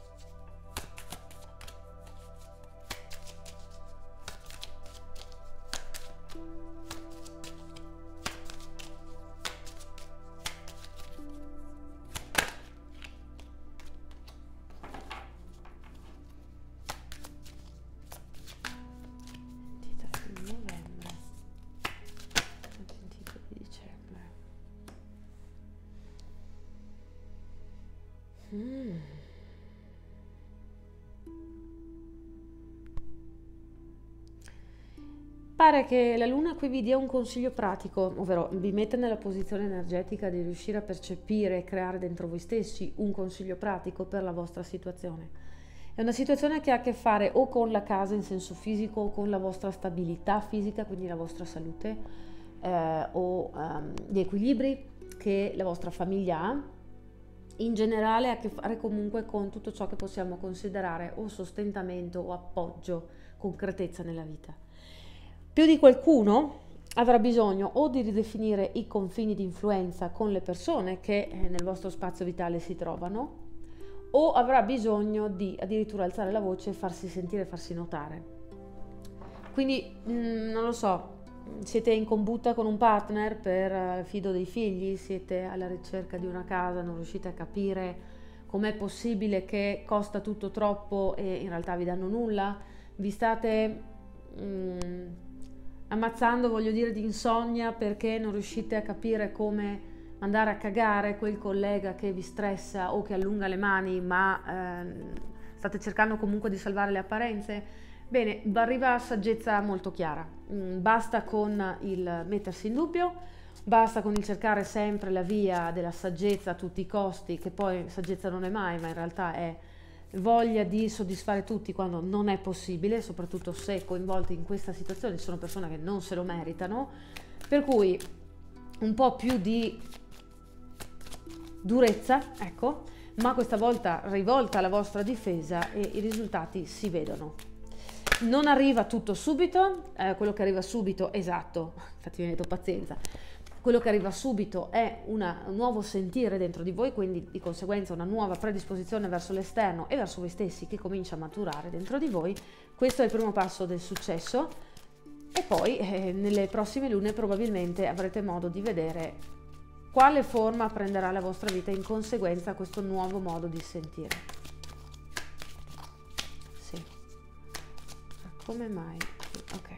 Pare che la Luna qui vi dia un consiglio pratico, ovvero vi mette nella posizione energetica di riuscire a percepire e creare dentro voi stessi un consiglio pratico per la vostra situazione. È una situazione che ha a che fare o con la casa in senso fisico o con la vostra stabilità fisica, quindi la vostra salute, o gli equilibri che la vostra famiglia ha. In generale ha a che fare comunque con tutto ciò che possiamo considerare o sostentamento o appoggio, concretezza nella vita. Più di qualcuno avrà bisogno o di ridefinire i confini di influenza con le persone che nel vostro spazio vitale si trovano, o avrà bisogno di addirittura alzare la voce e farsi sentire, farsi notare. Quindi non lo so, siete in combutta con un partner per fido dei figli, siete alla ricerca di una casa, non riuscite a capire com'è possibile che costa tutto troppo e in realtà vi danno nulla, vi state ammazzando, voglio dire, di insonnia perché non riuscite a capire come mandare a cagare quel collega che vi stressa o che allunga le mani, ma state cercando comunque di salvare le apparenze. Bene, arriva saggezza molto chiara. Basta con il mettersi in dubbio, basta con il cercare sempre la via della saggezza a tutti i costi, che poi saggezza non è mai, ma in realtà è voglia di soddisfare tutti quando non è possibile, soprattutto se coinvolti in questa situazione ci sono persone che non se lo meritano, per cui un po' più di durezza, ecco, ma questa volta rivolta alla vostra difesa, e i risultati si vedono. Non arriva tutto subito, quello che arriva subito, esatto, infatti vi ho detto pazienza, quello che arriva subito è un nuovo sentire dentro di voi, quindi di conseguenza una nuova predisposizione verso l'esterno e verso voi stessi che comincia a maturare dentro di voi. Questo è il primo passo del successo, e poi nelle prossime lune probabilmente avrete modo di vedere quale forma prenderà la vostra vita in conseguenza a questo nuovo modo di sentire. Sì. Come mai? Ok.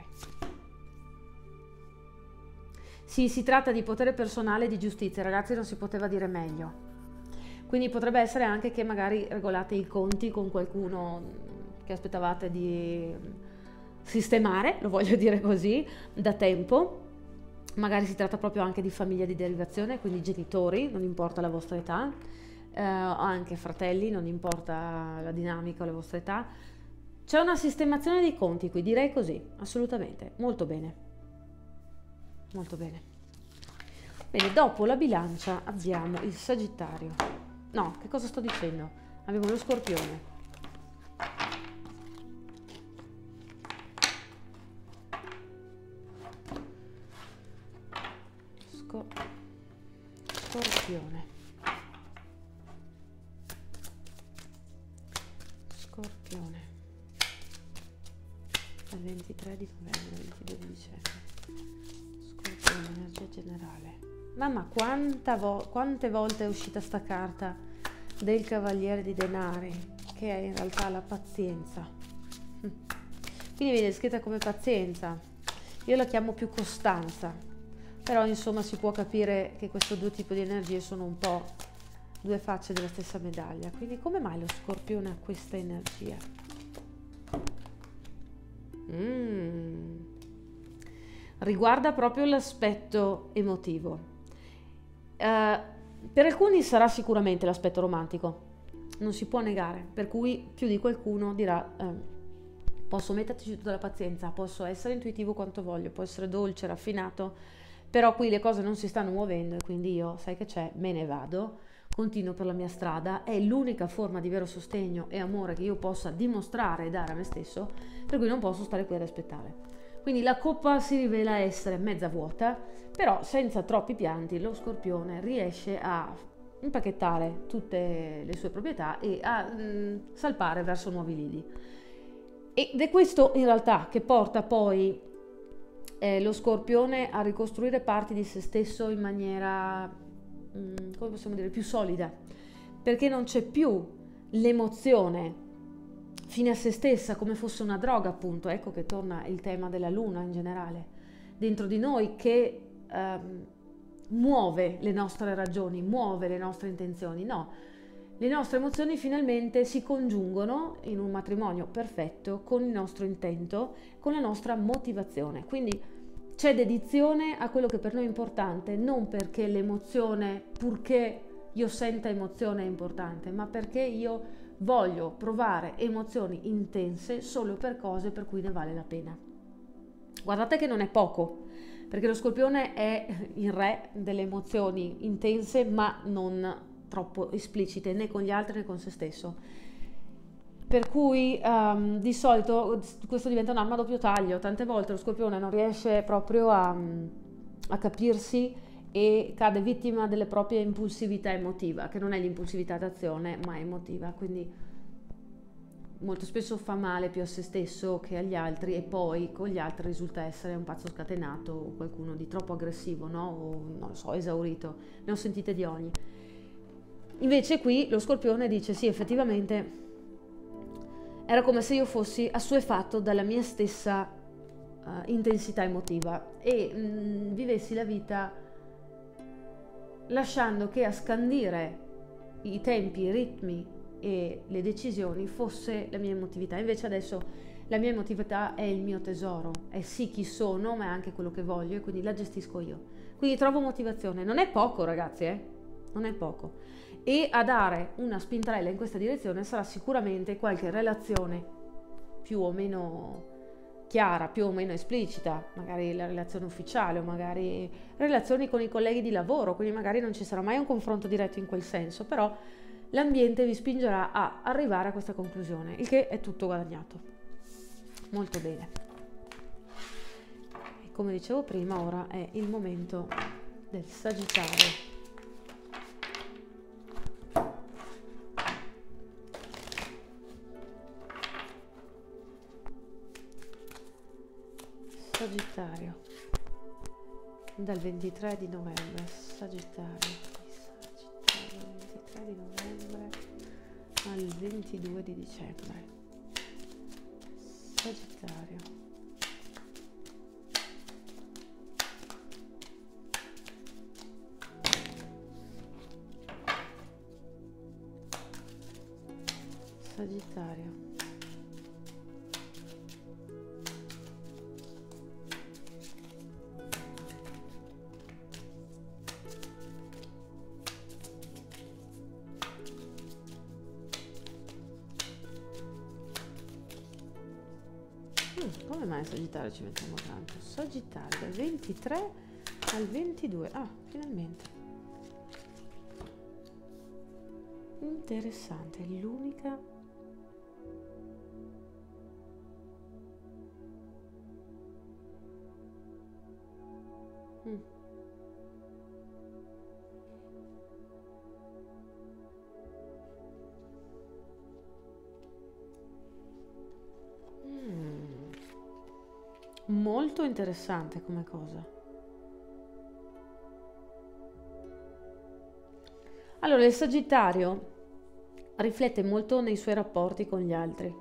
Sì, si tratta di potere personale e di giustizia, ragazzi, non si poteva dire meglio. Quindi potrebbe essere anche che magari regolate i conti con qualcuno che aspettavate di sistemare, lo voglio dire così, da tempo. Magari si tratta proprio anche di famiglia di derivazione, quindi genitori, non importa la vostra età, anche fratelli, non importa la dinamica o la vostra età. C'è una sistemazione dei conti qui, direi così, assolutamente, molto bene. Molto bene. Bene, dopo la Bilancia abbiamo il Sagittario. No, che cosa sto dicendo? Abbiamo lo Scorpione. Scorpione. Dal 23 di novembre al 22 di dicembre. Scorpione, energia generale. Mamma, quante volte è uscita sta carta del Cavaliere di Denari, che è in realtà la pazienza. Quindi viene scritta come pazienza. Io la chiamo più costanza, però insomma si può capire che questi due tipi di energie sono un po' due facce della stessa medaglia. Quindi come mai lo Scorpione ha questa energia? Riguarda proprio l'aspetto emotivo. Per alcuni sarà sicuramente l'aspetto romantico, non si può negare, per cui più di qualcuno dirà posso metterci tutta la pazienza, posso essere intuitivo quanto voglio, può essere dolce, raffinato, però qui le cose non si stanno muovendo e quindi io, sai che c'è, me ne vado, continuo per la mia strada, è l'unica forma di vero sostegno e amore che io possa dimostrare e dare a me stesso, per cui non posso stare qui ad aspettare. Quindi la coppa si rivela essere mezza vuota, però senza troppi pianti lo Scorpione riesce a impacchettare tutte le sue proprietà e a salpare verso nuovi lidi. Ed è questo in realtà che porta poi lo Scorpione a ricostruire parti di se stesso in maniera, come possiamo dire, più solida, perché non c'è più l'emozione fine a se stessa come fosse una droga, appunto. Ecco che torna il tema della luna in generale dentro di noi, che muove le nostre ragioni, muove le nostre intenzioni. No, le nostre emozioni finalmente si congiungono in un matrimonio perfetto con il nostro intento, con la nostra motivazione. Quindi c'è dedizione a quello che per noi è importante, non perché l'emozione, purché io senta emozione è importante, ma perché io voglio provare emozioni intense solo per cose per cui ne vale la pena. Guardate che non è poco, perché lo Scorpione è il re delle emozioni intense, ma non troppo esplicite né con gli altri né con se stesso, per cui di solito questo diventa un'arma a doppio taglio. Tante volte lo Scorpione non riesce proprio a capirsi e cade vittima delle proprie impulsività emotiva, che non è l'impulsività d'azione ma è emotiva, quindi molto spesso fa male più a se stesso che agli altri, e poi con gli altri risulta essere un pazzo scatenato o qualcuno di troppo aggressivo, no? O non lo so, esaurito. Ne ho sentite di ogni. Invece qui lo Scorpione dice sì, effettivamente era come se io fossi assuefatto dalla mia stessa intensità emotiva e vivessi la vita lasciando che a scandire i tempi, i ritmi e le decisioni fosse la mia emotività. Invece adesso la mia emotività è il mio tesoro, è sì chi sono, ma è anche quello che voglio, e quindi la gestisco io. Quindi trovo motivazione. Non è poco, ragazzi, non è poco. E a dare una spintarella in questa direzione sarà sicuramente qualche relazione più o meno chiara, più o meno esplicita, magari la relazione ufficiale o magari relazioni con i colleghi di lavoro, quindi magari non ci sarà mai un confronto diretto in quel senso, però l'ambiente vi spingerà a arrivare a questa conclusione, il che è tutto guadagnato. Molto bene. E come dicevo prima, ora è il momento del Sagittario. Sagittario, dal 23 di novembre, Sagittario, 23 di novembre al 22 di dicembre, Sagittario. Sagittario. Come mai Sagittario ci mettiamo tanto? Sagittario dal 23 al 22. Ah, finalmente. Interessante, è l'unica. molto interessante come cosa. Allora, il Sagittario riflette molto nei suoi rapporti con gli altri.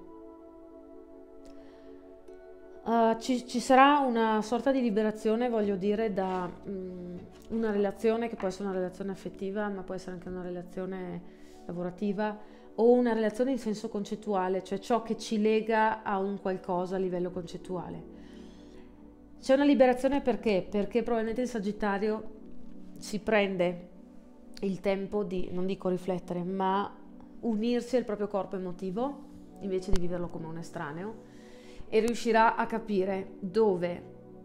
Ci sarà una sorta di liberazione, voglio dire, da una relazione che può essere una relazione affettiva, ma può essere anche una relazione lavorativa o una relazione in senso concettuale, cioè ciò che ci lega a un qualcosa a livello concettuale. C'è una liberazione perché? Perché probabilmente il Sagittario si prende il tempo di, non dico riflettere, ma unirsi al proprio corpo emotivo invece di viverlo come un estraneo, e riuscirà a capire dove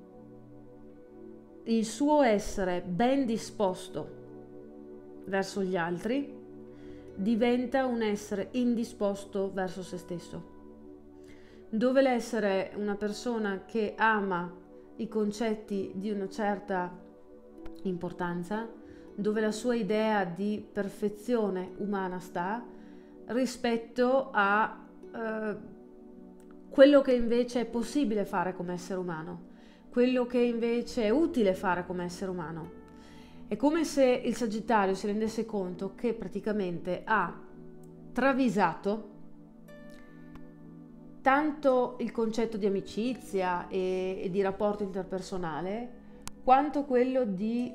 il suo essere ben disposto verso gli altri diventa un essere indisposto verso se stesso, dove l'essere una persona che ama i concetti di una certa importanza, dove la sua idea di perfezione umana sta rispetto a quello che invece è possibile fare come essere umano, quello che invece è utile fare come essere umano. È come se il Sagittario si rendesse conto che praticamente ha travisato tanto il concetto di amicizia e di rapporto interpersonale, quanto quello di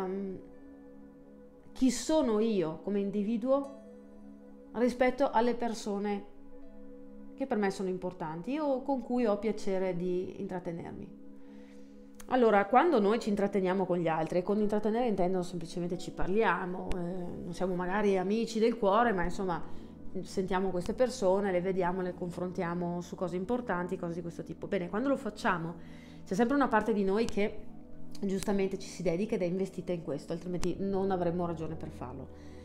chi sono io come individuo rispetto alle persone che per me sono importanti o con cui ho piacere di intrattenermi. Allora, quando noi ci intratteniamo con gli altri, e con intrattenere intendo semplicemente ci parliamo, non siamo magari amici del cuore, ma insomma sentiamo queste persone, le vediamo, le confrontiamo su cose importanti, cose di questo tipo. Bene, quando lo facciamo c'è sempre una parte di noi che giustamente ci si dedica ed è investita in questo, altrimenti non avremmo ragione per farlo.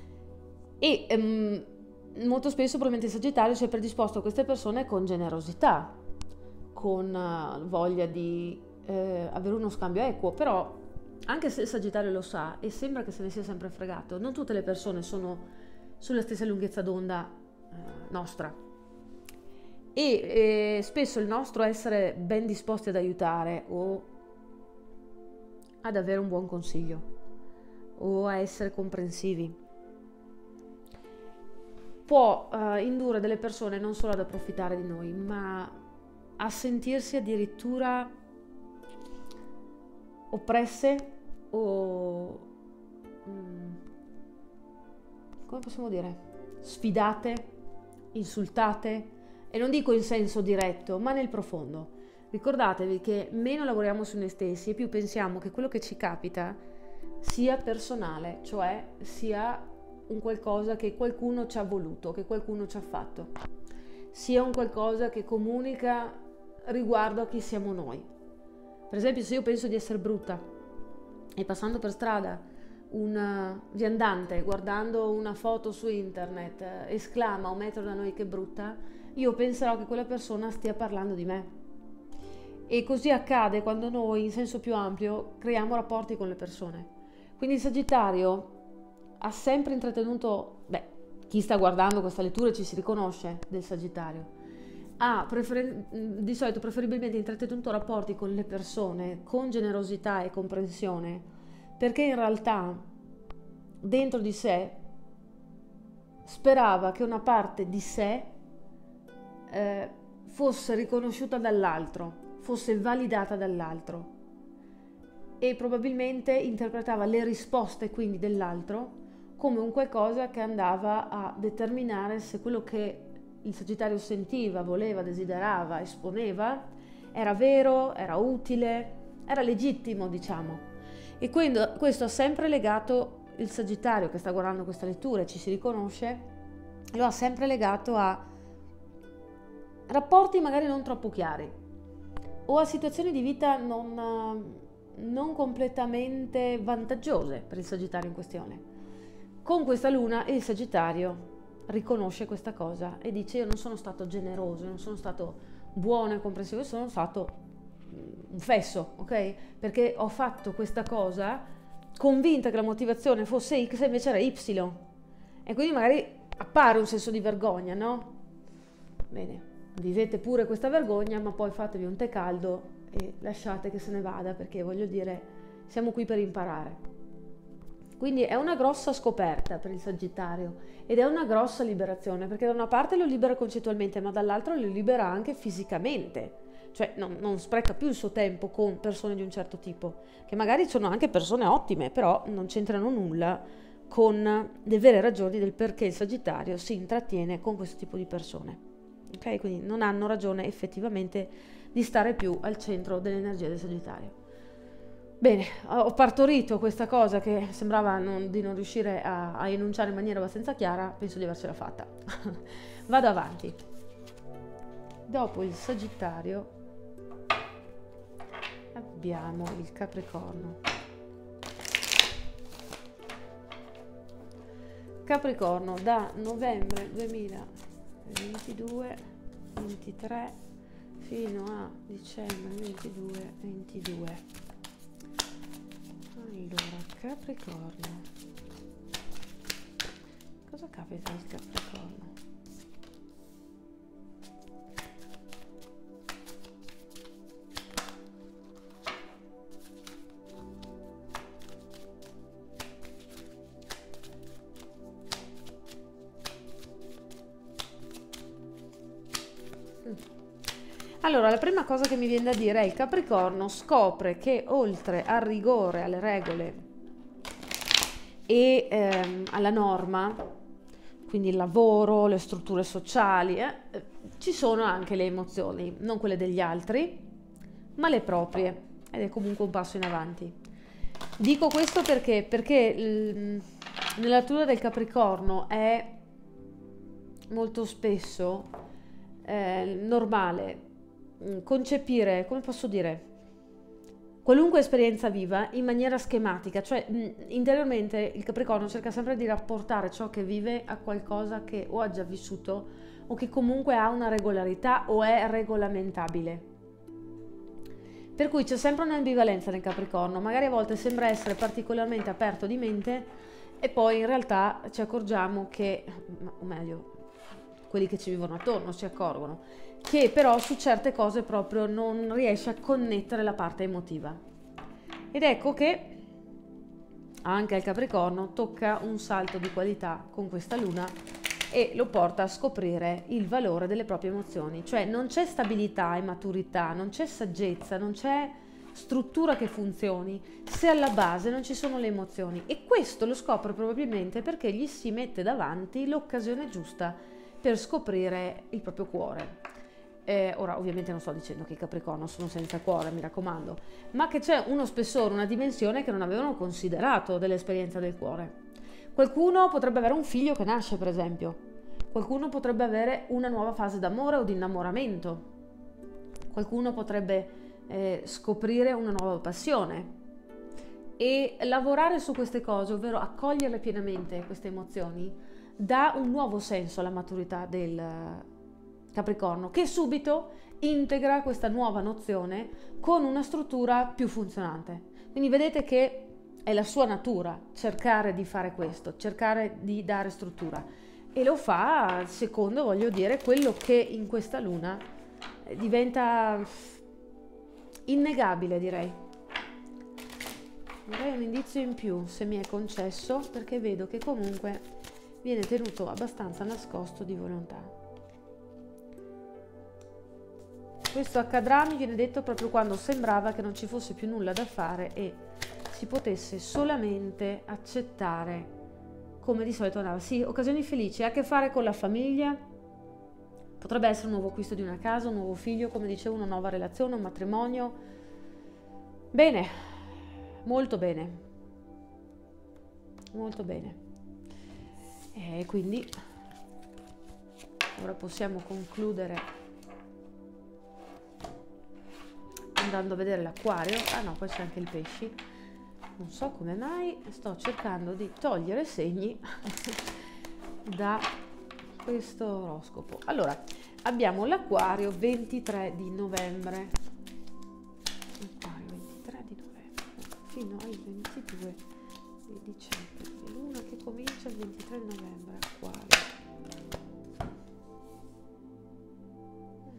E molto spesso probabilmente il Sagittario si è predisposto a queste persone con generosità, con voglia di avere uno scambio equo, però anche se il Sagittario lo sa e sembra che se ne sia sempre fregato, non tutte le persone sono sulla stessa lunghezza d'onda nostra, e spesso il nostro essere ben disposti ad aiutare o ad avere un buon consiglio o a essere comprensivi può indurre delle persone non solo ad approfittare di noi, ma a sentirsi addirittura oppresse o, come possiamo dire, sfidate, insultate, e non dico in senso diretto, ma nel profondo. Ricordatevi che meno lavoriamo su noi stessi e più pensiamo che quello che ci capita sia personale, cioè sia un qualcosa che qualcuno ci ha voluto, che qualcuno ci ha fatto, sia un qualcosa che comunica riguardo a chi siamo noi. Per esempio, se io penso di essere brutta e passando per strada un viandante guardando una foto su internet esclama a 1 metro da noi che brutta, io penserò che quella persona stia parlando di me. E così accade quando noi, in senso più ampio, creiamo rapporti con le persone. Quindi il Sagittario ha sempre intrattenuto, chi sta guardando questa lettura ci si riconosce del Sagittario, ha di solito preferibilmente intrattenuto rapporti con le persone con generosità e comprensione, perché in realtà dentro di sé sperava che una parte di sé fosse riconosciuta dall'altro, fosse validata dall'altro, e probabilmente interpretava le risposte quindi dell'altro come un qualcosa che andava a determinare se quello che il Sagittario sentiva, voleva, desiderava, esponeva era vero, era utile, era legittimo, diciamo. E quindi questo ha sempre legato il Sagittario che sta guardando questa lettura e ci si riconosce, lo ha sempre legato a rapporti magari non troppo chiari o a situazioni di vita non completamente vantaggiose per il Sagittario in questione. Con questa luna il Sagittario riconosce questa cosa e dice: io non sono stato generoso, non sono stato buono e comprensivo, io sono stato un fesso, ok? Perché ho fatto questa cosa convinta che la motivazione fosse X e invece era Y, e quindi magari appare un senso di vergogna, no? Bene, vivete pure questa vergogna, ma poi fatevi un tè caldo e lasciate che se ne vada, perché voglio dire, siamo qui per imparare. Quindi è una grossa scoperta per il Sagittario ed è una grossa liberazione, perché da una parte lo libera concettualmente, ma dall'altra lo libera anche fisicamente. Cioè non spreca più il suo tempo con persone di un certo tipo, che magari sono anche persone ottime, però non c'entrano nulla con le vere ragioni del perché il Sagittario si intrattiene con questo tipo di persone. Ok? Quindi non hanno ragione effettivamente di stare più al centro dell'energia del Sagittario. Bene, ho partorito questa cosa che sembrava di non riuscire a enunciare in maniera abbastanza chiara, penso di avercela fatta. Vado avanti. Dopo il Sagittario abbiamo il Capricorno. Capricorno da novembre 2022-23 fino a dicembre 22-22. Allora, Capricorno. Cosa capita al Capricorno? Allora, la prima cosa che mi viene da dire è il Capricorno scopre che oltre al rigore, alle regole e alla norma, quindi il lavoro, le strutture sociali, ci sono anche le emozioni, non quelle degli altri, ma le proprie, ed è comunque un passo in avanti. Dico questo perché nella natura del Capricorno è molto spesso normale concepire, come posso dire, qualunque esperienza viva in maniera schematica, cioè interiormente il Capricorno cerca sempre di rapportare ciò che vive a qualcosa che o ha già vissuto o che comunque ha una regolarità o è regolamentabile. Per cui c'è sempre un'ambivalenza nel Capricorno, magari a volte sembra essere particolarmente aperto di mente e poi in realtà ci accorgiamo che, o meglio, quelli che ci vivono attorno si accorgono, che però su certe cose proprio non riesce a connettere la parte emotiva. Ed ecco che anche al Capricorno tocca un salto di qualità con questa luna e lo porta a scoprire il valore delle proprie emozioni. Cioè non c'è stabilità e maturità, non c'è saggezza, non c'è struttura che funzioni se alla base non ci sono le emozioni. E questo lo scopre probabilmente perché gli si mette davanti l'occasione giusta per scoprire il proprio cuore. Ora ovviamente non sto dicendo che i Capricorno sono senza cuore, mi raccomando, ma che c'è uno spessore, una dimensione che non avevano considerato dell'esperienza del cuore. Qualcuno potrebbe avere un figlio che nasce, per esempio. Qualcuno potrebbe avere una nuova fase d'amore o di innamoramento. Qualcuno potrebbe scoprire una nuova passione. E lavorare su queste cose, ovvero accoglierle pienamente, queste emozioni, dà un nuovo senso alla maturità del Capricorno, che subito integra questa nuova nozione con una struttura più funzionante. Quindi vedete che è la sua natura cercare di fare questo, cercare di dare struttura, e lo fa secondo, voglio dire, quello che in questa luna diventa innegabile, direi un indizio in più, se mi è concesso, perché vedo che comunque viene tenuto abbastanza nascosto di volontà. Questo accadrà, mi viene detto, proprio quando sembrava che non ci fosse più nulla da fare e si potesse solamente accettare come di solito andava. Sì, occasioni felici, ha a che fare con la famiglia, potrebbe essere un nuovo acquisto di una casa, un nuovo figlio, come dicevo, una nuova relazione, un matrimonio. Bene, molto bene, molto bene. E quindi ora possiamo concludere andando a vedere l'Acquario. Ah no, poi c'è anche il Pesci. Non so come mai sto cercando di togliere segni da questo oroscopo. Allora, abbiamo l'Acquario 23 di novembre. Acquario 23 di novembre fino al 22 di dicembre. Luna che comincia il 23 di novembre. Acquario.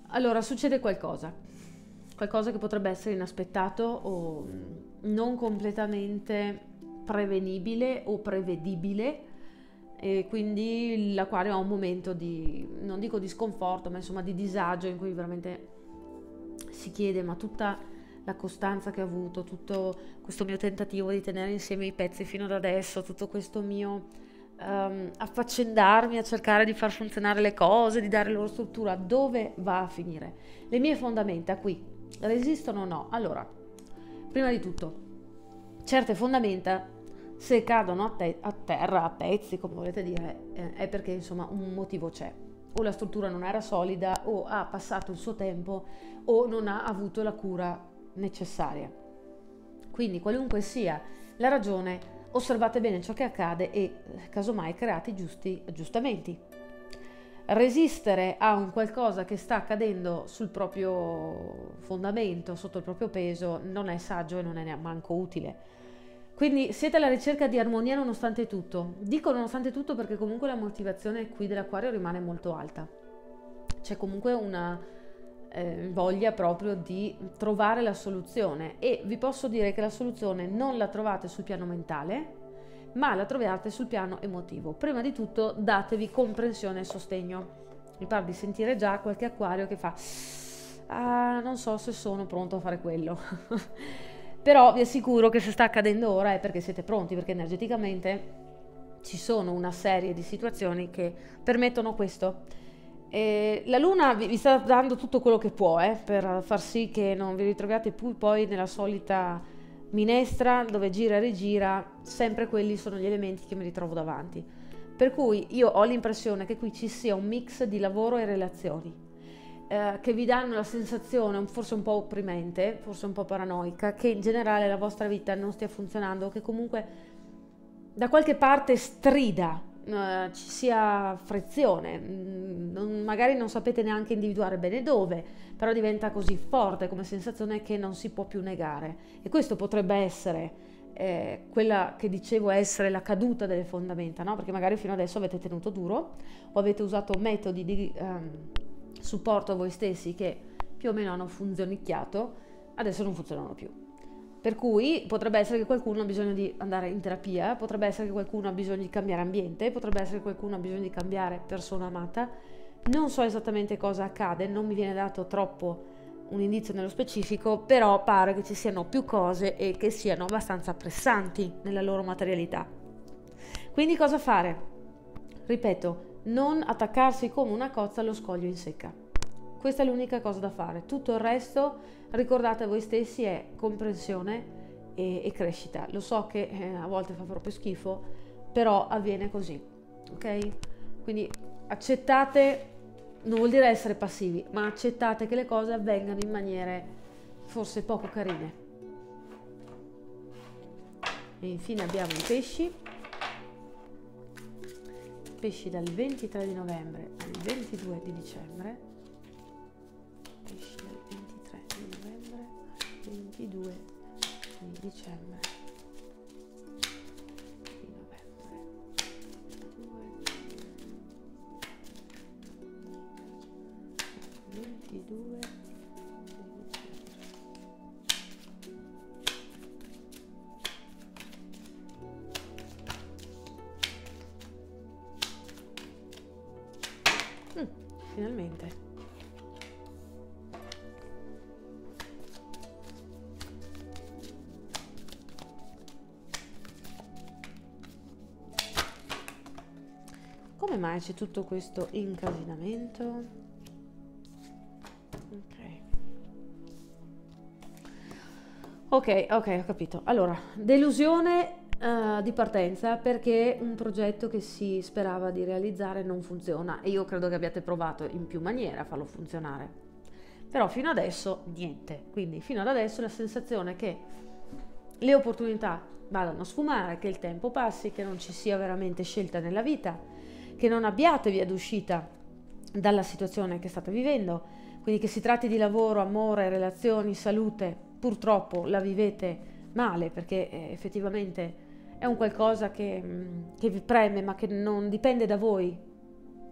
Allora, succede qualcosa che potrebbe essere inaspettato o non completamente prevenibile o prevedibile, e quindi l'Aquario ha un momento di, non dico di sconforto, ma insomma di disagio, in cui veramente si chiede: ma tutta la costanza che ho avuto, tutto questo mio tentativo di tenere insieme i pezzi fino ad adesso, tutto questo mio affaccendarmi a cercare di far funzionare le cose, di dare loro struttura, dove va a finire? Le mie fondamenta qui resistono o no? Allora, prima di tutto, certe fondamenta, se cadono a terra, a pezzi, come volete dire, è perché insomma un motivo c'è. O la struttura non era solida, o ha passato il suo tempo, o non ha avuto la cura necessaria. Quindi, qualunque sia la ragione, osservate bene ciò che accade e casomai create i giusti aggiustamenti. Resistere a un qualcosa che sta accadendo sul proprio fondamento, sotto il proprio peso, non è saggio e non è neanche utile. Quindi siete alla ricerca di armonia nonostante tutto. Dico nonostante tutto perché comunque la motivazione qui dell'Acquario rimane molto alta. C'è comunque una voglia proprio di trovare la soluzione, e vi posso dire che la soluzione non la trovate sul piano mentale, ma la trovate sul piano emotivo. Prima di tutto datevi comprensione e sostegno. Mi pare di sentire già qualche Acquario che fa: ah, non so se sono pronto a fare quello. Però vi assicuro che se sta accadendo ora è perché siete pronti, perché energeticamente ci sono una serie di situazioni che permettono questo. La Luna vi sta dando tutto quello che può per far sì che non vi ritroviate più poi nella solita minestra dove gira e rigira, sempre quelli sono gli elementi che mi ritrovo davanti. Per cui io ho l'impressione che qui ci sia un mix di lavoro e relazioni che vi danno la sensazione, forse un po' opprimente, forse un po' paranoica, che in generale la vostra vita non stia funzionando, che comunque da qualche parte strida, ci sia frizione, magari non sapete neanche individuare bene dove, però diventa così forte come sensazione che non si può più negare. E questo potrebbe essere quella che dicevo essere la caduta delle fondamenta, no? Perché magari fino adesso avete tenuto duro o avete usato metodi di supporto a voi stessi che più o meno hanno funzionicchiato, adesso non funzionano più. Per cui potrebbe essere che qualcuno ha bisogno di andare in terapia, potrebbe essere che qualcuno ha bisogno di cambiare ambiente, potrebbe essere che qualcuno ha bisogno di cambiare persona amata. Non so esattamente cosa accade, non mi viene dato troppo un indizio nello specifico, però pare che ci siano più cose e che siano abbastanza pressanti nella loro materialità. Quindi cosa fare? Ripeto, non attaccarsi come una cozza allo scoglio in secca. Questa è l'unica cosa da fare. Tutto il resto, ricordate a voi stessi, è comprensione e crescita. Lo so che a volte fa proprio schifo, però avviene così, ok? Quindi accettate, non vuol dire essere passivi, ma accettate che le cose avvengano in maniere forse poco carine. E infine abbiamo i pesci. Pesci dal 23 di novembre al 22 di dicembre. Pesci dal 23 di novembre al 22 di dicembre. Di novembre. 22 di dicembre. Finalmente. Come mai c'è tutto questo incasinamento? Ok, ho capito. Allora, delusione di partenza perché un progetto che si sperava di realizzare non funziona, e io credo che abbiate provato in più maniere a farlo funzionare, però fino adesso niente. Quindi fino ad adesso la sensazione è che le opportunità vadano a sfumare, che il tempo passi, che non ci sia veramente scelta nella vita, che non abbiate via d'uscita dalla situazione che state vivendo. Quindi che si tratti di lavoro, amore, relazioni, salute, purtroppo la vivete male, perché effettivamente è un qualcosa che vi preme, ma che non dipende da voi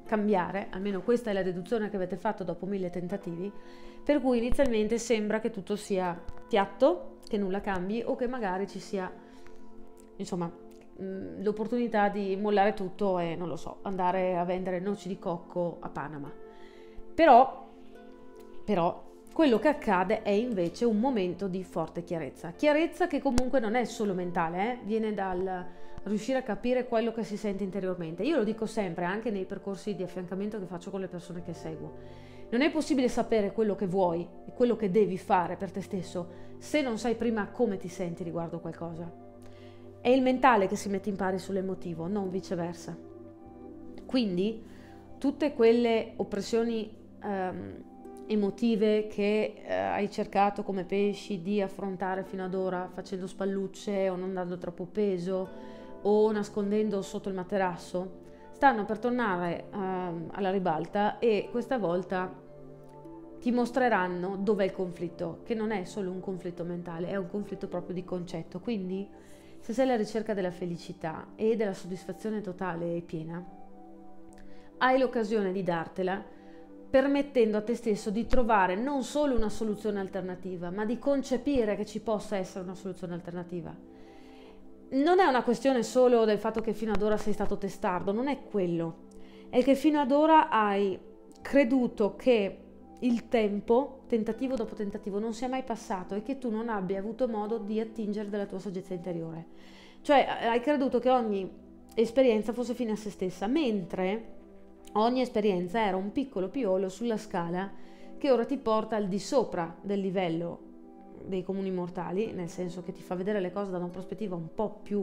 cambiare, almeno questa è la deduzione che avete fatto dopo 1000 tentativi, per cui inizialmente sembra che tutto sia piatto, che nulla cambi o che magari ci sia, insomma, l'opportunità di mollare tutto e, non lo so, andare a vendere noci di cocco a Panama. Però quello che accade è invece un momento di forte chiarezza che comunque non è solo mentale, viene dal riuscire a capire quello che si sente interiormente. Io lo dico sempre, anche nei percorsi di affiancamento che faccio con le persone che seguo: non è possibile sapere quello che vuoi e quello che devi fare per te stesso se non sai prima come ti senti riguardo qualcosa. È il mentale che si mette in pari sull'emotivo, non viceversa. Quindi tutte quelle oppressioni emotive che hai cercato come pesci di affrontare fino ad ora facendo spallucce o non dando troppo peso o nascondendo sotto il materasso, stanno per tornare alla ribalta, e questa volta ti mostreranno dov'è il conflitto, che non è solo un conflitto mentale, è un conflitto proprio di concetto. Quindi se sei alla ricerca della felicità e della soddisfazione totale e piena, hai l'occasione di dartela, permettendo a te stesso di trovare non solo una soluzione alternativa, ma di concepire che ci possa essere una soluzione alternativa. Non è una questione solo del fatto che fino ad ora sei stato testardo, non è quello. È che fino ad ora hai creduto che il tempo, tentativo dopo tentativo, non sia mai passato e che tu non abbia avuto modo di attingere dalla tua saggezza interiore. Cioè hai creduto che ogni esperienza fosse fine a se stessa, mentre ogni esperienza era un piccolo piolo sulla scala che ora ti porta al di sopra del livello dei comuni mortali, nel senso che ti fa vedere le cose da una prospettiva un po' più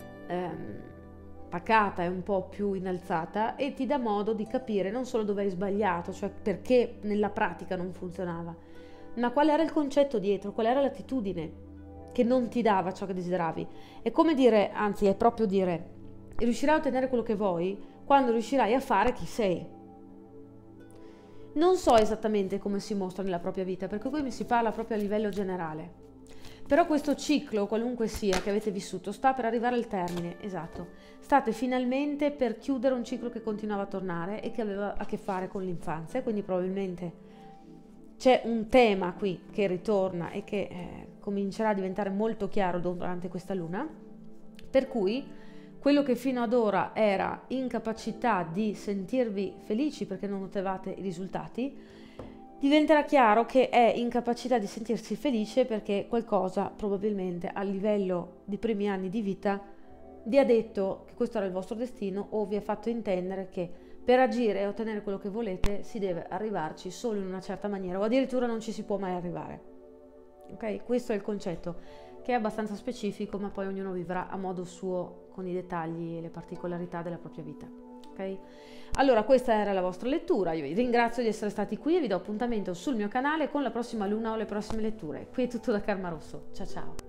pacata e un po' più innalzata, e ti dà modo di capire non solo dove hai sbagliato, cioè perché nella pratica non funzionava, ma qual era il concetto dietro, qual era l'attitudine che non ti dava ciò che desideravi. È come dire, anzi è proprio dire, riuscirai a ottenere quello che vuoi quando riuscirai a fare chi sei. Non so esattamente come si mostra nella propria vita, perché qui mi si parla proprio a livello generale. Però questo ciclo, qualunque sia, che avete vissuto, sta per arrivare al termine, esatto. State finalmente per chiudere un ciclo che continuava a tornare e che aveva a che fare con l'infanzia, quindi probabilmente c'è un tema qui che ritorna e che comincerà a diventare molto chiaro durante questa luna, per cui quello che fino ad ora era incapacità di sentirvi felici perché non ottenevate i risultati, diventerà chiaro che è incapacità di sentirsi felice perché qualcosa probabilmente a livello di primi anni di vita vi ha detto che questo era il vostro destino, o vi ha fatto intendere che per agire e ottenere quello che volete si deve arrivarci solo in una certa maniera, o addirittura non ci si può mai arrivare. Ok? Questo è il concetto, che è abbastanza specifico, ma poi ognuno vivrà a modo suo con i dettagli e le particolarità della propria vita. Ok? Allora, questa era la vostra lettura. Io vi ringrazio di essere stati qui e vi do appuntamento sul mio canale con la prossima luna o le prossime letture. Qui è tutto da Karma Rosso. Ciao ciao!